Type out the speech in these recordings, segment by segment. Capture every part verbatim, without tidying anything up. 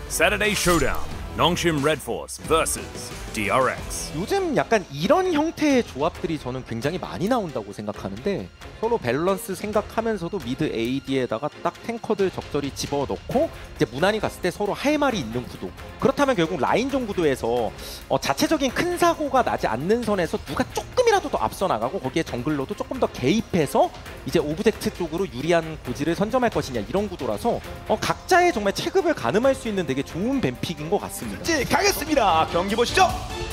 Saturday Showdown. Nongshim Red Force versus 디알엑스. 요즘 약간 이런 형태의 조합들이 저는 굉장히 많이 나온다고 생각하는데 서로 밸런스 생각하면서도 미드 에이디에다가 딱 탱커들 적절히 집어넣고 이제 무난히 갔을 때 서로 할 말이 있는 구도. 그렇다면 결국 라인전 구도에서 어, 자체적인 큰 사고가 나지 않는 선에서 누가 조금이라도 더 앞서 나가고 거기에 정글러도 조금 더 개입해서 이제 오브젝트 쪽으로 유리한 고지를 선점할 것이냐 이런 구도라서 어, 각자의 정말 체급을 가늠할 수 있는 되게 좋은 뱀픽인 것 같습니다. 이제 가겠습니다. 경기 보시죠.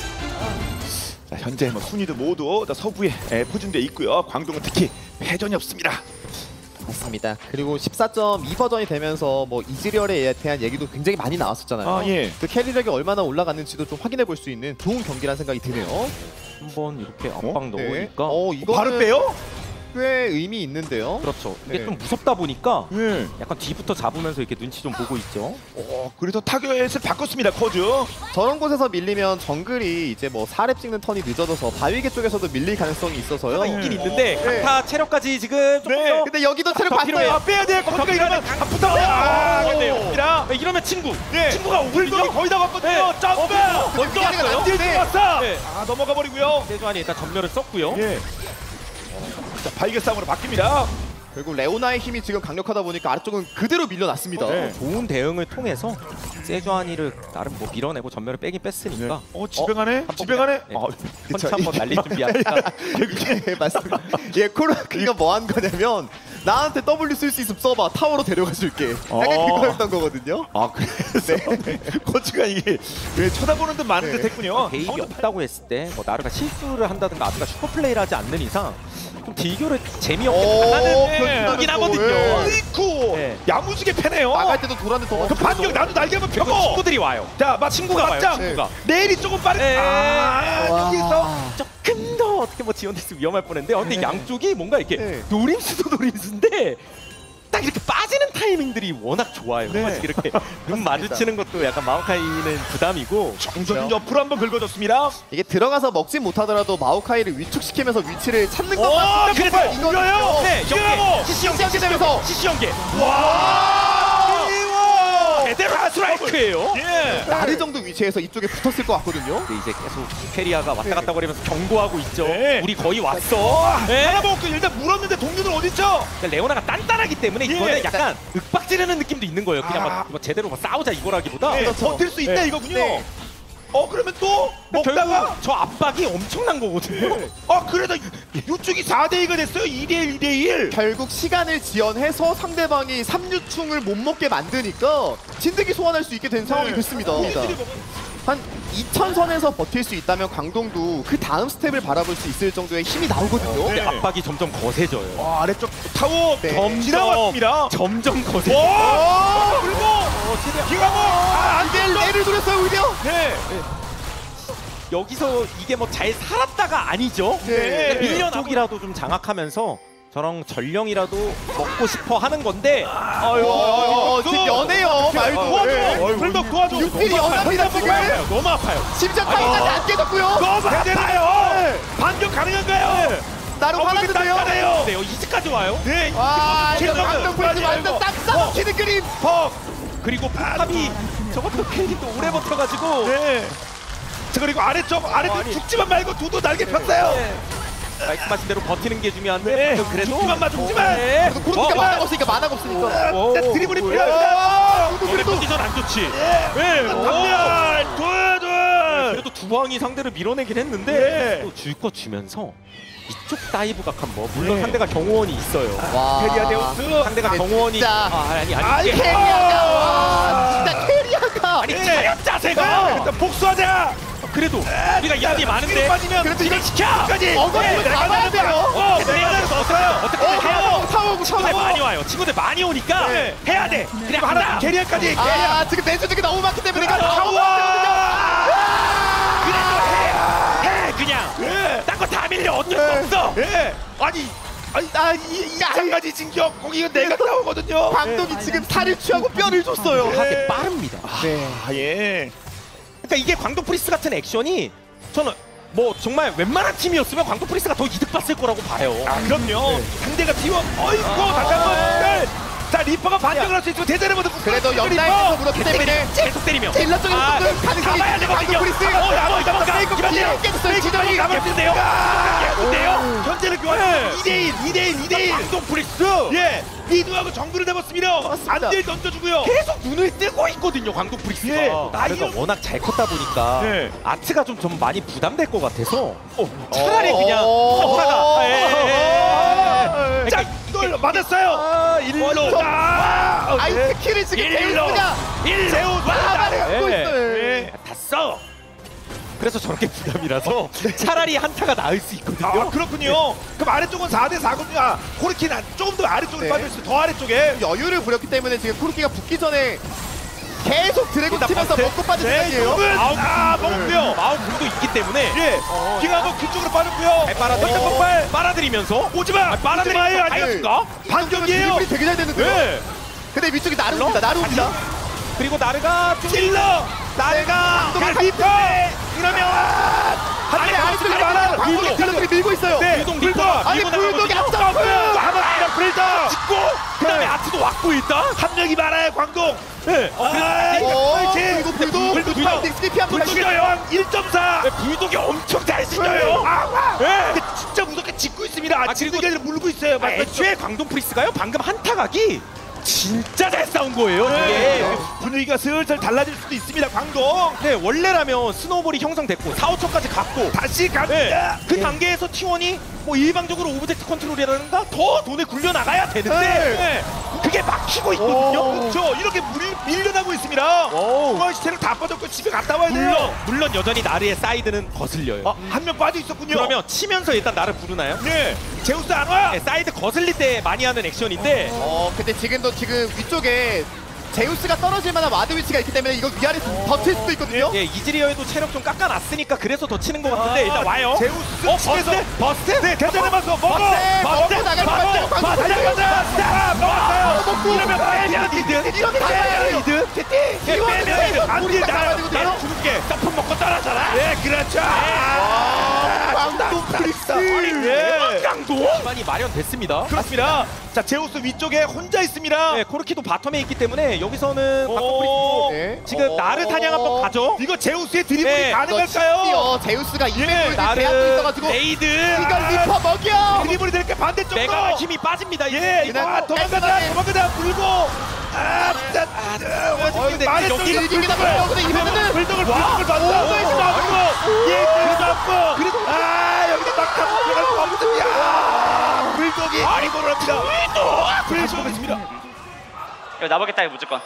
자, 현재 뭐 순위도 모두 다 서부에 에, 포진되어 있고요. 광동은 특히 패전이 없습니다. 맞습니다. 그리고 십사 점 이 버전이 되면서 뭐 이즈리얼에 대한 얘기도 굉장히 많이 나왔었잖아요. 아, 예. 그 캐리력이 얼마나 올라갔는지도 좀 확인해 볼 수 있는 좋은 경기라는 생각이 드네요. 한번 이렇게 압박 네. 넣으니까 어, 이거는 바로 빼요? 꽤 의미 있는데요. 그렇죠. 이게 네. 좀 무섭다 보니까 예. 약간 뒤부터 잡으면서 이렇게 눈치 좀 보고 있죠. 어, 그래서 타겟을 바꿨습니다. 커즈. 저런 곳에서 밀리면 정글이 이제 뭐 사 렙 찍는 턴이 늦어져서 바위계 쪽에서도 밀릴 가능성이 있어서요. 있긴 있는데 네. 강타 체력까지 지금 조금 네. 더 근데 여기도 체력 더 필요해요. 봤어요. 빼야 돼요. 커즈가 이러면 안 붙어요. 아, 근데요. 아, 네, 이러면 친구. 네. 친구가 불독이 오거든요. 거의 다 왔거든요. 네. 점프. 거의 피하는 거 안딜 네. 들어왔어. 네. 아, 넘어가 버리고요. 세주안이 일단 전멸을 썼고요. 예. 자, 바이게 싸움으로 바뀝니다. 결국 레오나의 힘이 지금 강력하다 보니까 아래쪽은 그대로 밀려났습니다. 네. 좋은 대응을 통해서 세주안이를 나름 뭐 밀어내고 전멸을 빼긴 뺐으니까 어, 집행하네? 번 집행하네? 네. 아, 펀치 한번 날릴 준비하니까 예, 맞습니다. 예, 코르크가 뭐 한 거냐면 나한테 W 쓸 수 있으면 써봐. 타워로 데려가 줄게. 약간 어. 그거였던 거거든요. 아, 그래서 네. 코치가 이게 왜 쳐다보는 듯 마는 네. 듯 했군요. 대입이 없다고 했을 때 뭐 나르가 실수를 한다든가 아까 슈퍼플레이를 하지 않는 이상 좀 딜교를 재미없게 오, 당하는 그렇긴 거긴 하죠. 하거든요. 예. 으이쿠! 네. 야무지게 패네요. 나갈 때도 돌았는데 더 그 반격 나도 날개 한번 그리고 펴고. 친구들이 와요. 자, 막 친구가 와요. 맞짱. 친구가. 내일이 조금 빠르. 네. 아, 와. 여기서 조금 더 어떻게 뭐 지원됐으면 위험할 뻔했는데 어, 근데 네. 양쪽이 뭔가 이렇게 네. 노림수도 노림수인데 딱 이렇게 빠지는 타이밍들이 워낙 좋아요. 네. 사실 이렇게 눈 마주치는 것도 약간 마오카이는 부담이고 정전 옆으로 한번 긁어줬습니다. 이게 들어가서 먹진 못하더라도 마오카이를 위축시키면서 위치를 찾는 오, 것만 그래서 이거요. 네, 연계 시시 연계 시시 되면서 시시 연계 와! 이거 제대로 스트라이크예요. 예. 나르 정도 위치에서 이쪽에 붙었을 것 같거든요. 근데 이제 계속 페리아가 왔다 갔다 거리면서 경고하고 있죠. 네. 우리 거의 왔어. 네. 하나 먹고 일단 물었는데 동료들 어디 있죠? 그러니까 레오나가 단단하기 때문에 예. 이거는 약간 윽박지르는 느낌도 있는 거예요. 그냥 아. 막, 막 제대로 막 싸우자 이거라기보다. 네, 그렇죠. 버틸 수 있다 네. 이거군요. 네. 어, 그러면 또 먹다가 결국 저 압박이 엄청난 거거든요. 어, 그래도 이쪽이 사 대 이가 됐어요. 이 대 일, 이 대 일. 결국 시간을 지연해서 상대방이 삼류충을 못 먹게 만드니까 진득이 소환할 수 있게 된 상황이 됐습니다. 한 이천 선에서 버틸 수 있다면 광동도 그 다음 스텝을 바라볼 수 있을 정도의 힘이 나오거든요. 근데 네. 압박이 점점 거세져요. 와, 아래쪽 타워 네. 점 지나왔습니다. 점점 거세. 오! 그리고 기가모 아, 안 이게 레를 돌렸어요 오히려. 네. 여기서 이게 뭐 잘 살았다가 아니죠. 네. 밀려 쪽이라도 좀 장악하면서 저런 전령이라도 먹고 싶어 하는 건데. 아유, 어, 지금 연해요 말도. 도와줘. 불독 도와줘. 육필이 연합니다 지금. 너무 아파요. 심지어 타이까지 안 깨졌고요. 너무 아파요. 반격 가능한가요? 나로 화났는데요. 화났는데요. 네, 이제까지 와요. 네. 와, 이거 킬러는 광동 포인트 완전 딱 싸먹히는 그림. 퍽. 그리고 포탑이 저것도 괜히 또 오래 버텨가지고. 네. 자, 그리고 아래쪽 아래쪽 아니. 죽지만 말고 두두 날개 폈어요. 네. 말씀하신 대로 버티는 게 중요한데 네. 그래도 죽지만 마 죽지만. 네. 코르키가 만화가 없으니까 만화가 없으니까. 오, 자, 드리블이 오, 필요합니다. 오래 컨디션 안 좋지. 네. 전멸 둘 둘. 그래도 두 방이 상대를 밀어내긴 했는데 네. 또 줄 거 주면서 이쪽 다이브 각한 뭐 물론 네. 상대가 경호원이 있어요. 와. 페리아 데우스. 상대가 아, 경호원이 진짜. 아, 아니 아니 아이, 이게 캐리아가 와, 진짜 캐리아가. 아니 네. 차렷 자세가 일단 복수하자. 그래도 우리가 이야기 많은데 빠지면 그래도 이걸 시켜. 끝까지. 어거지로 잡아야 돼요. 어, 네. 내가 넣었어요. 어떻게 어, 해야 사오고 사오고 친구들 사오고. 많이 와요. 친구들 많이 오니까 네. 해야 돼. 그냥 하나. 캐리어까지. 아, 지금 내주적이 너무 많기 때문에 그러니까 사오고 왔거든요. 그래도 해. 해 그냥. 예. 딴 거 다 밀려 어쩔 수 네. 없어. 예. 아니, 아니, 아, 이 이상까지 진격. 거기 이거 내가 싸우거든요. 광동이 지금 살을 취하고 뼈를 줬어요. 되게 빠릅니다. 네. 아, 예. 그러니까 이게 광동 프리스 같은 액션이 저는 뭐 정말 웬만한 팀이었으면 광동 프리스가 더 이득 봤을 거라고 봐요. 아, 그럼요. 상대가 T 원. 어이구, 다시 한번. 자, 리퍼가 반격을 할 수 있고 대전의 모습 그래도 옆라인에서 물었기 때문에 계속 때리며. 딜러 쪽에서 아, 조금 가능성이 잡아야 있는 되거든요. 광동 프리스. 어, 잡아, 잡아, 잡아. 페이커 깨졌어요. 지정이 예쁜데요? 예쁜데요? 현재는 교환 이 대 일, 이 대 일, 이 대 일. 광동 프리스. 예, 미드하고 정글을 잡았습니다. 안딜 던져주고요. 계속 눈을 뜨고 있거든요, 광동 프리스가. 예. 나르가 이런- 워낙 잘 컸다 보니까 네. 아트가 좀, 좀 많이 부담될 것 같아서 차라리 그냥 어. 커타가. 예, 예, 예. 자, 이걸 맞았어요. 아, 일로 아, 아이스키를 지금 일로. 제우스가 일로. 마마를 갖고 예. 있어요. 예. 다 써. 그래서 저렇게 부담이라서 차라리 한타가 나을 수 있거든요. 아, 그렇군요. 그럼 아래쪽은 사 대 사거든요. 아, 코르키는 조금 더 아래쪽으로 네. 빠져있어요. 더 아래쪽에. 여유를 부렸기 때문에 지금 코르키가 붙기 전에 계속 드래곤 일단 치면서 버스. 먹고 빠진 네, 생각이에요. 이쪽은 아, 먹었고요. 마우 궁도 있기 때문에 예, 기가 한번 그쪽으로 빠졌고요. 잘 빨아 어, 폭발. 빨아들이면서 오지마. 빨아들이면 오지마예요. 다 이겼을까? 반격이에요. 드리블이 되게 잘 되는데요. 네. 근데 위쪽이 나루입니다. 나루입니다. 그리고 나르가 좀 찔러. 나르가 갈비뼈. 이러면 아니 아래쪽에 많아. 많아. 광동이 딜러들이 밀고 있어요. 네. 불독 불독. 리퍼 아니 밀고 불독이 나가거든요. 앞장프. 한번 불독. 찍고 그다음에 네. 아트도 왔고 일단. 합력이 많아요. 광동. 네. 어, 아, 어, 그렇지. 그리고 불독. 불독. 불독 닉스피 한번 불독이 여왕 일 점 사. 네, 불독이 엄청 잘 쓰여요. 아, 네. 근데 진짜 무섭게 짚고 있습니다. 아, 그리고- 지금 아니라 물고 있어요. 아, 맞죠? 애초에 광동 프리스가요 방금 한타 각이 진짜 잘 싸운 거예요. 네. 이게. 분위기가 슬슬 달라질 수도 있습니다. 광동. 네, 원래라면 스노볼이 형성됐고 사, 오초까지 갔고 다시 네, 갑니다. 그 단계에서 티원이 뭐 일방적으로 오브젝트 컨트롤이라든가 더 돈을 굴려 나가야 되는데 네. 네, 그게 막히고 있거든요. 그렇죠. 이렇게 밀, 밀려나고 있습니다. 오. 중앙 시체를 다 빠졌고 집에 갔다 와야 물론 돼요. 물론 여전히 나르의 사이드는 거슬려요. 아, 한 명 빠져 있었군요. 그러면 치면서 일단 나를 부르나요? 네, 제우스 안 와. 네, 사이드 거슬릴 때 많이 하는 액션인데 어 근데 지금도 지금 위쪽에 제우스가 떨어질 만한 와드 위치가 있기 때문에 이거 위아래서 버틸 수도 있거든요. 예, 이즈리어에도 체력 좀 깎아놨으니까 그래서 더 치는 것 같은데 일단 와요. 제우스 어, 측에서 버스트? 버스트? 네, 괜찮아 맞고 먹어. 네, 먹고 나갈 것 같아요. 먹어. 광동 달려가자. 자, 먹었어요. 먹고. 이러면 빼면 리드. 이렇게 가야 리드. 리드. 빼면 안 우리 돼. 나가야 되거든요. 나 죽을게. 점프 먹고 떨어져라. 네, 그렇죠. 광동 프리스. 예. 강도? 기반이 마련됐습니다. 그렇습니다. 자, 제우스 위쪽에 혼자 있습니다. 네, 코르키도 바텀에 있기 때문에 여기서는 오. 광동 프리스도 네. 지금 어. 나르 사냥 한번 가죠. 이거 제우스의 드리블이 네, 가능할까요? 이거 제우스가 이백을 예, 대하고 나르 있어가지고 레이드 이걸 리퍼 먹여. 드리블이 될게 반대쪽으로. 메가 힘이 빠집니다. 예, 이거. 이거 아, 도망가자, 깔끔하게. 도망가자, 물고. 아, 진짜. 어, 근데 말했죠, 여기 이거 이기긴 하고요. 근데 이번에는 불독을 불독을 받는다. 맞고, 예, 그래도 맞고. 그래도 아, 여기서 막타고 들어갈 수 없습니다. 아, 불독이 아이고를 합니다. 불독 보겠습니다. 이거 나보겠다 이거 무조건.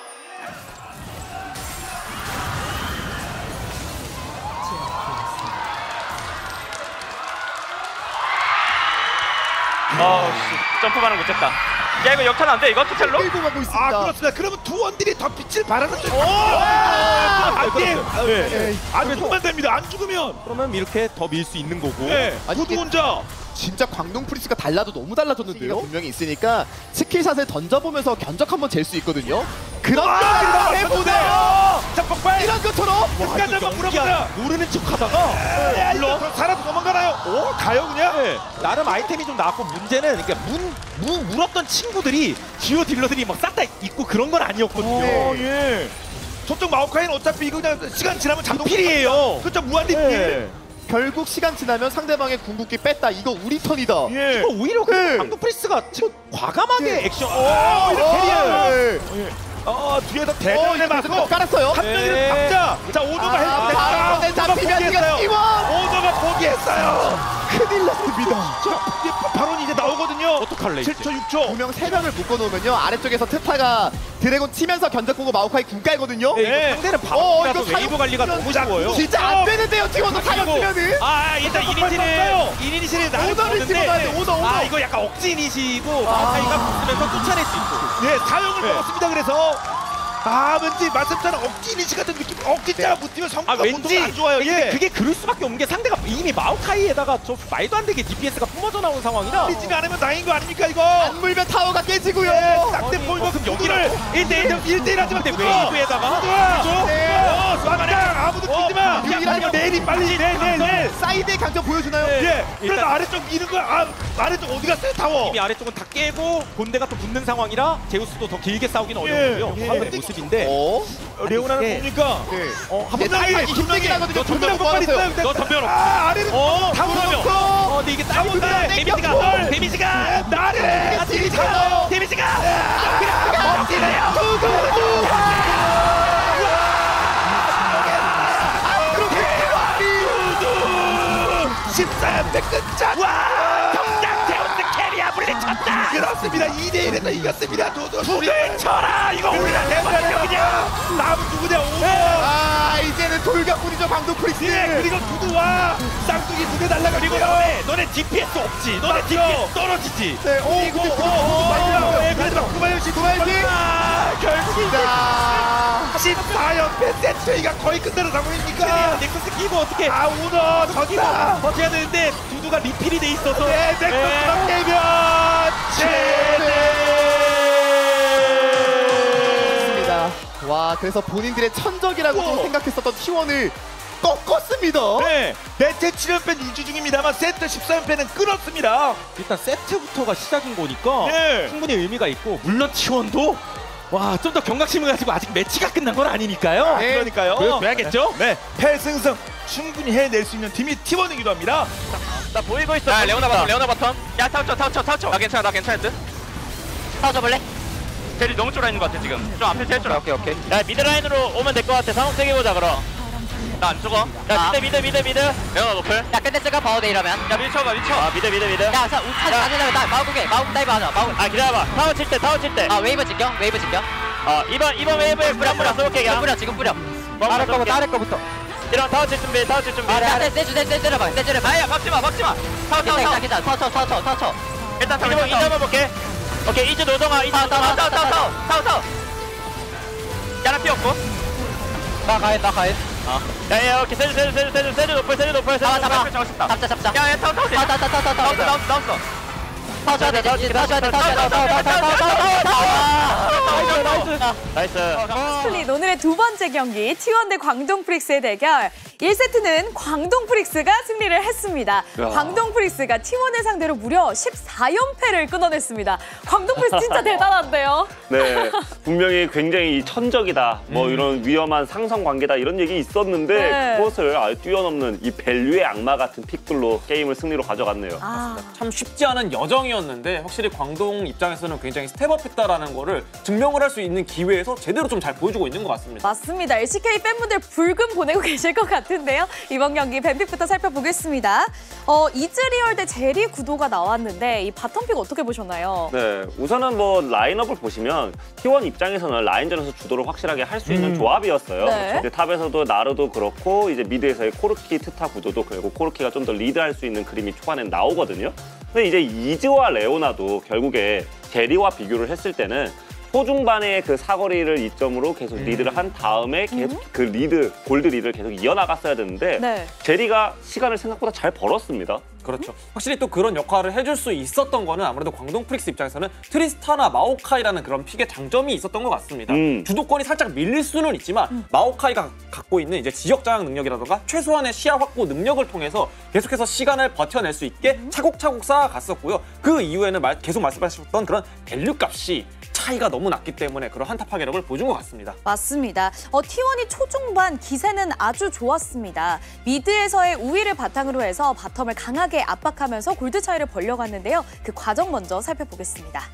어씨 점프 반응 못했다. 야 이거 역탈 안 돼? 이거 토텔로? 끌고 가고 있습니다. 아, 그렇습니다. 그러면 두 원들이 더 빛을 발하는 쪽. 안 돼. 예. 안 죽으면 됩니다. 안 죽으면. 그러면 이렇게 더 밀 수 있는 거고. 예. 아니, 구두 이게- 혼자. 진짜 광동 프리스가 달라도 너무 달라졌는데요. 분명히 있으니까 스킬샷을 던져보면서 견적 한번 잴 수 있거든요. 그런 아, 걸 해보네. 자, 폭발. 이런 것처럼 끝까지 한번 물어보자. 모르는 척하다가 야, 이거 사람 도망가나요? 오, 가요 그냥? 네, 나름 아이템이 좀 나왔고 문제는 그러니까 문, 무, 물었던 친구들이 주요 딜러들이 막 싹 다 있고 그런 건 아니었거든요. 어, 예. 저쪽 마오카이는 어차피 이거 그냥 시간 지나면 자동 필이에요. 그렇죠, 무한 리필. 네. 결국 시간 지나면 상대방의 궁극기 뺐다. 이거 우리 턴이다. 예. 이거 오히려 그 네. 강도 프리스가 지금 과감하게 예. 액션. 오, 어, 이렇게 캐리어요. 예. 어, 뒤에서 어, 대전에 이거 맞고 깔았어요. 한 명이를 네. 박자. 자, 오너가 아, 했는데 바로 내 오너가 잡히면 포기했어요. 이거 팀원. 오너가 포기했어요. 큰일 났습니다. 자, 바론이 이제 나오거든요. 어떡할래, 칠 초, 육 초. 두 명 세 명을 묶어놓으면요. 아래쪽에서 트타가 드래곤 치면서 견적 보고 마오카이 궁 깔거든요. 네, 네. 이거 상대는 어, 바로라서 이거 웨이브 관리가 이거 너무 자, 좋아요. 진짜 안 되는데요. 팀원도 사였으면은. 아 일단 폭발 이니시를 떴어요. 이니시를 나를 오더를 보는데 집어넣어야 돼, 오더, 오더. 아 이거 약간 억지 이니시고 마오카이가 붙으면서 쫓아낼 수 있고. 네, 사용을 네. 먹었습니다. 그래서 아, 왠지 말씀처럼 억지 이니시 같은 느낌. 억지자가 붙으면 아 성과가 왠지 보통 안 좋아요. 근데 예. 그게 그럴 수밖에 없는 게 상대가 이미 마오카이에다가 저 말도 안 되게 디피에스가 뿜어져 나온 상황이라. 리지가 않으면 다행인 거 아닙니까 이거? 안 물면 타워가 깨지고요. 딱대 아니, 보이고 어, 그럼 여기를 여기라고? 일 대 일 일 대 일 하지만 근데 웨이브에다가 좋아. 네. 어, 수완장 아무도 뛰지 마. 유리한 이라면 내리 빨리 내내내 사이드의 강점 보여주나요? 예. 그래서 아래쪽 미는 거야. 아, 아래쪽 어디 갔어요 타워? 이미 아래쪽은 다 깨고 본대가 또 붙는 상황이라 제우스도 더 길게 싸우기는 어려운데요. 예. 방금 모습인데 어? 레오나는 이게- 뭡니까? 네. 어, 한 네, 번 딸기 더 힘들긴 하거든요. 너 전면 못 폭발 받았어요. 있어요. 너 전면 없. 아, 아래는 어, 다 그러면. 붙었고. 어, 근데 이게 따고 아무도 안 데미지가 땡겼고. 데미지가 나를 아, 데미지가 데미지가 십삼 대 끝장! 와! 정작 제우스 캐리아 물리쳤다! 그렇습니다. 이 대 일에서 이겼습니다. 두두 두들 쳐라! 이거 우리가 대박이야 그냥! 남은 누구냐? 오너! 아 이제는 돌격뿐이죠 방동 프릭스. 예, 그리고 두두와 쌍둥이 두대 날라가고 그리고 너네 너네 디피에스 없지. 너네 맞죠? 디피에스 떨어지지. 네, 오 그리고 근데 오, 오, 오, 예, 그래도 그래도 구마유시 구마유시. 아, 결국 자, 십사 연패 세트가 거의 끝내는 상황입니까? 캐리아 넥서스 끼고 어떻게 아, 오너 저기다! 버텨야 되는데 두두가 리필이 돼 있어서 네, 넥서스랑 깨면 제대! 좋습니다. 와 그래서 본인들의 천적이라고 좀 우와. 생각했었던 티원을 꺾었습니다. 네, 매체 칠 연패 유지 중입니다만 세트 십사 연패는 끊었습니다. 일단 세트부터가 시작인 거니까 네. 충분히 의미가 있고 물론 티원도 와 좀 더 경각심을 가지고 아직 매치가 끝난 건 아니니까요. 네. 그러니까요. 보여줘야겠죠? 네, 패승승 충분히 해낼 수 있는 팀이 티원이기도 합니다. 나 보이고 있어. 야 레오나 바텀 레오나 바텀. 야 타워 쳐 타워 쳐 타워 쳐. 나 괜찮아 나 괜찮을 듯. 타워 쳐볼래? 젤이 너무 쫄아 있는 것 같아 지금. 좀 앞에 제일 쫄아. 오케이 오케이. 야 미드 라인으로 오면 될 것 같아. 상황 세게 보자 그럼. 나 안 죽어. 야 미드 미드 미드 미드. 레오나 노플. 야 근데 제가 바우데 이러면 야 미드 쳐봐 미드 쳐. 아 미드 미드 미드. 야 자, 우타지 가지려면 나 마우국에 마우국 다이브 하자 마우국 아 기다려봐. 타워 칠 때 타워 칠 때. 아 웨이브 직경 웨이브 직경 어 이번 이번 웨이브에 뿌려 뿌려 쏠게 지금 그냥. 뿌려 지금 뿌려 다른 거부터 다른 거부터. 이런 타워 칠 준비 타워 칠 준비. 야 세주 세주 세주려봐 세주려봐 아야 박지마 박지마. 타워 타워 타워. 괜찮아 괜찮아 터쳐 터쳐 터쳐 일단 타워 이제 한번 볼게. 오케이 이즈 노동아 이즈 타워, 노동아 타워, 타워 타워 타워 타워 타워. 야나 피었고. 나 가해 나 가해 야야 오케이 세주 세주 세주 세주 세주 높을 세주 높을 세주 잡아 잡아 높을 잡았다. 잡자 잡자 야야 타워 타워 타워 타워 타워 타워 나왔어 타워 나왔어 나왔어. 터쳐야 돼 터쳐야 돼 터쳐야 돼 터쳐야 돼 타워 타워 타워 타워 타워 나이스. 스플릿 오늘의 두 번째 경기 티원 대 광동 프릭스의 대결 일 세트는 광동 프릭스가 승리를 했습니다. 광동 프릭스가 티원을 상대로 무려 십사 연패를 끊어냈습니다. 광동 프릭스 진짜 대단한데요. 네, 분명히 굉장히 이 천적이다, 뭐 이런 위험한 상성 관계다 이런 얘기 있었는데 네. 그것을 아주 뛰어넘는 이 밸류의 악마 같은 픽들로 게임을 승리로 가져갔네요. 아, 참 쉽지 않은 여정이었는데 확실히 광동 입장에서는 굉장히 스텝업했다라는 거를 증명을 할 수 있는 기회에서 제대로 좀 잘 보여주고 있는 것 같습니다. 맞습니다. 엘씨케이 팬분들 불금 보내고 계실 것 같은데요. 이번 경기 뱀픽부터 살펴보겠습니다. 어, 이즈리얼 대 제리 구도가 나왔는데 이 바텀픽 어떻게 보셨나요? 네, 우선은 뭐 라인업을 보시면 티원 입장에서는 라인전에서 주도를 확실하게 할 수 있는 조합이었어요. 네. 이제 탑에서도 나르도 그렇고 이제 미드에서의 코르키 트타 구도도 결국 코르키가 좀 더 리드할 수 있는 그림이 초반엔 나오거든요. 근데 이제 이즈와 레오나도 결국에 제리와 비교를 했을 때는 초중반의 그 사거리를 이점으로 계속 리드를 한 다음에 계속 그 리드, 골드 리드를 계속 이어나갔어야 되는데 네. 제리가 시간을 생각보다 잘 벌었습니다. 그렇죠. 확실히 또 그런 역할을 해줄 수 있었던 거는 아무래도 광동 프릭스 입장에서는 트리스타나 마오카이라는 그런 픽의 장점이 있었던 것 같습니다. 음. 주도권이 살짝 밀릴 수는 있지만 마오카이가 갖고 있는 이제 지역 장악 능력이라던가 최소한의 시야 확보 능력을 통해서 계속해서 시간을 버텨낼 수 있게 차곡차곡 쌓아갔었고요. 그 이후에는 말, 계속 말씀하셨던 그런 밸류 값이 차이가 너무 났기 때문에 그런 한타 파괴력을 보여준 것 같습니다. 맞습니다. 어, 티원이 초중반 기세는 아주 좋았습니다. 미드에서의 우위를 바탕으로 해서 바텀을 강하게 압박하면서 골드 차이를 벌려갔는데요. 그 과정 먼저 살펴보겠습니다.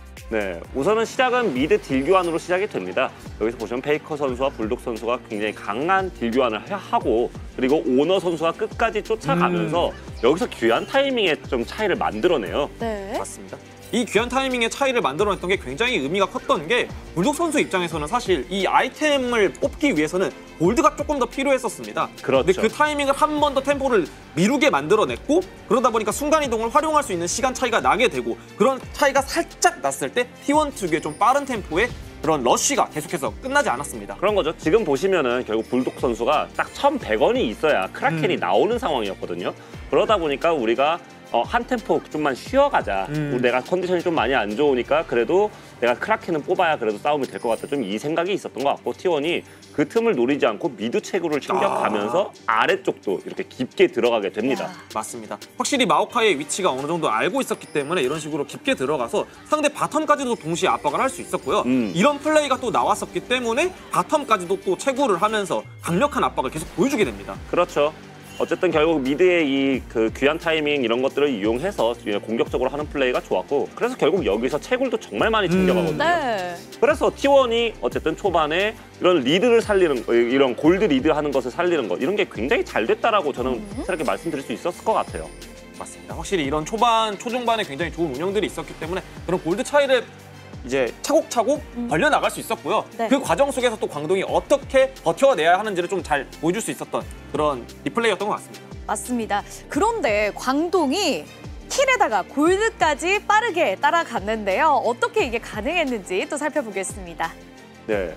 네, 우선은 시작은 미드 딜 교환으로 시작이 됩니다. 여기서 보시면 페이커 선수와 불독 선수가 굉장히 강한 딜 교환을 하고 그리고 오너 선수가 끝까지 쫓아가면서 음. 여기서 귀한 타이밍에 좀 차이를 만들어내요. 네. 맞습니다. 이 귀한 타이밍의 차이를 만들어냈던 게 굉장히 의미가 컸던 게 불독 선수 입장에서는 사실 이 아이템을 뽑기 위해서는 골드가 조금 더 필요했었습니다. 그렇죠. 근데 그 타이밍을 한 번 더 템포를 미루게 만들어냈고 그러다 보니까 순간이동을 활용할 수 있는 시간 차이가 나게 되고 그런 차이가 살짝 났을 때 티원 특유의 좀 빠른 템포의 그런 러쉬가 계속해서 끝나지 않았습니다. 그런 거죠. 지금 보시면은 결국 불독 선수가 딱 천백 원이 있어야 크라켄이 음. 나오는 상황이었거든요. 그러다 보니까 우리가 어, 한 템포 좀만 쉬어가자. 음. 우리 내가 컨디션이 좀 많이 안 좋으니까 그래도 내가 크라켄은 뽑아야 그래도 싸움이 될 것 같다. 좀 이 생각이 있었던 것 같고 티원이 그 틈을 노리지 않고 미드 채굴을 챙겨가면서 아. 아래쪽도 이렇게 깊게 들어가게 됩니다. 야. 맞습니다. 확실히 마오카이의 위치가 어느 정도 알고 있었기 때문에 이런 식으로 깊게 들어가서 상대 바텀까지도 동시에 압박을 할 수 있었고요. 음. 이런 플레이가 또 나왔었기 때문에 바텀까지도 또 채굴을 하면서 강력한 압박을 계속 보여주게 됩니다. 그렇죠. 어쨌든 결국 미드의 이 그 귀한 타이밍 이런 것들을 이용해서 공격적으로 하는 플레이가 좋았고 그래서 결국 여기서 채굴도 정말 많이 챙겨가거든요. 네. 그래서 티원이 어쨌든 초반에 이런 리드를 살리는 이런 골드 리드 하는 것을 살리는 것 이런 게 굉장히 잘 됐다라고 저는 음. 이렇게 말씀드릴 수 있었을 것 같아요. 맞습니다. 확실히 이런 초반, 초중반에 굉장히 좋은 운영들이 있었기 때문에 그런 골드 차이를 이제 차곡차곡 음. 벌려나갈 수 있었고요. 네. 그 과정 속에서 또 광동이 어떻게 버텨내야 하는지를 좀 잘 보여줄 수 있었던 그런 리플레이였던 것 같습니다. 맞습니다. 그런데 광동이 킬에다가 골드까지 빠르게 따라갔는데요. 어떻게 이게 가능했는지 또 살펴보겠습니다. 네,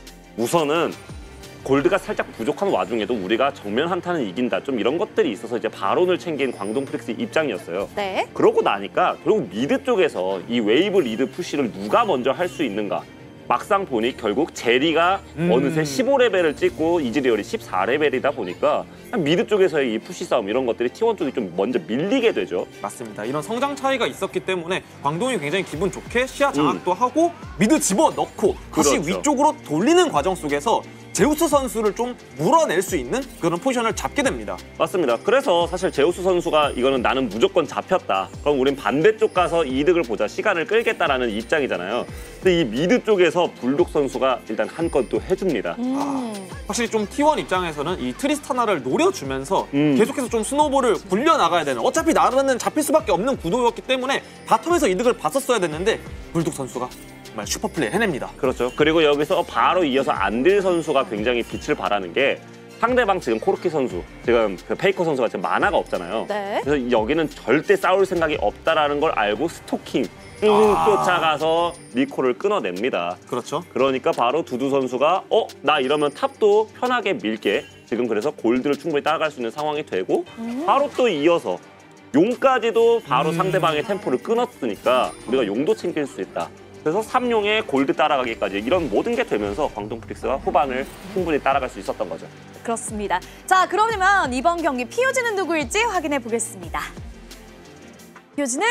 우선은 골드가 살짝 부족한 와중에도 우리가 정면 한타는 이긴다. 좀 이런 것들이 있어서 이제 바론을 챙긴 광동 프릭스 입장이었어요. 네. 그러고 나니까 결국 미드 쪽에서 이 웨이브 리드 푸시를 누가 먼저 할 수 있는가. 막상 보니 결국 제리가 음. 어느새 십오 레벨을 찍고 이즈리얼이 십사 레벨이다 보니까 미드 쪽에서의 이 푸시 싸움 이런 것들이 티원 쪽이 좀 먼저 밀리게 되죠. 맞습니다. 이런 성장 차이가 있었기 때문에 광동이 굉장히 기분 좋게 시야 장악도 음. 하고 미드 집어넣고 다시 그렇죠. 위쪽으로 돌리는 과정 속에서 제우스 선수를 좀 물어낼 수 있는 그런 포지션을 잡게 됩니다. 맞습니다. 그래서 사실 제우스 선수가 이거는 나는 무조건 잡혔다. 그럼 우린 반대쪽 가서 이득을 보자. 시간을 끌겠다라는 입장이잖아요. 근데 이 미드 쪽에서 불독 선수가 일단 한 건 또 해줍니다. 음. 아, 확실히 좀 티원 입장에서는 이 트리스타나를 노려주면서 음. 계속해서 좀 스노볼을 굴려나가야 되는 어차피 나르는 잡힐 수밖에 없는 구도였기 때문에 바텀에서 이득을 봤었어야 됐는데 불독 선수가 정말 슈퍼플레이 해냅니다. 그렇죠. 그리고 여기서 바로 이어서 안딜 선수가 굉장히 빛을 발하는 게 상대방 지금 코르키 선수, 지금 그 페이커 선수가 지금 만화가 없잖아요. 네. 그래서 여기는 절대 싸울 생각이 없다라는 걸 알고 스토킹 쭉 아. 쫓아가서 니코를 끊어냅니다. 그렇죠. 그러니까 바로 두두 선수가 어? 나 이러면 탑도 편하게 밀게. 지금 그래서 골드를 충분히 따라갈 수 있는 상황이 되고 음. 바로 또 이어서 용까지도 바로 음. 상대방의 템포를 끊었으니까 우리가 용도 챙길 수 있다. 그래서 삼용에 골드 따라가기까지 이런 모든 게 되면서 광동 프릭스가 후반을 충분히 따라갈 수 있었던 거죠. 그렇습니다. 자, 그러면 이번 경기 피오지는 누구일지 확인해 보겠습니다. 피오지는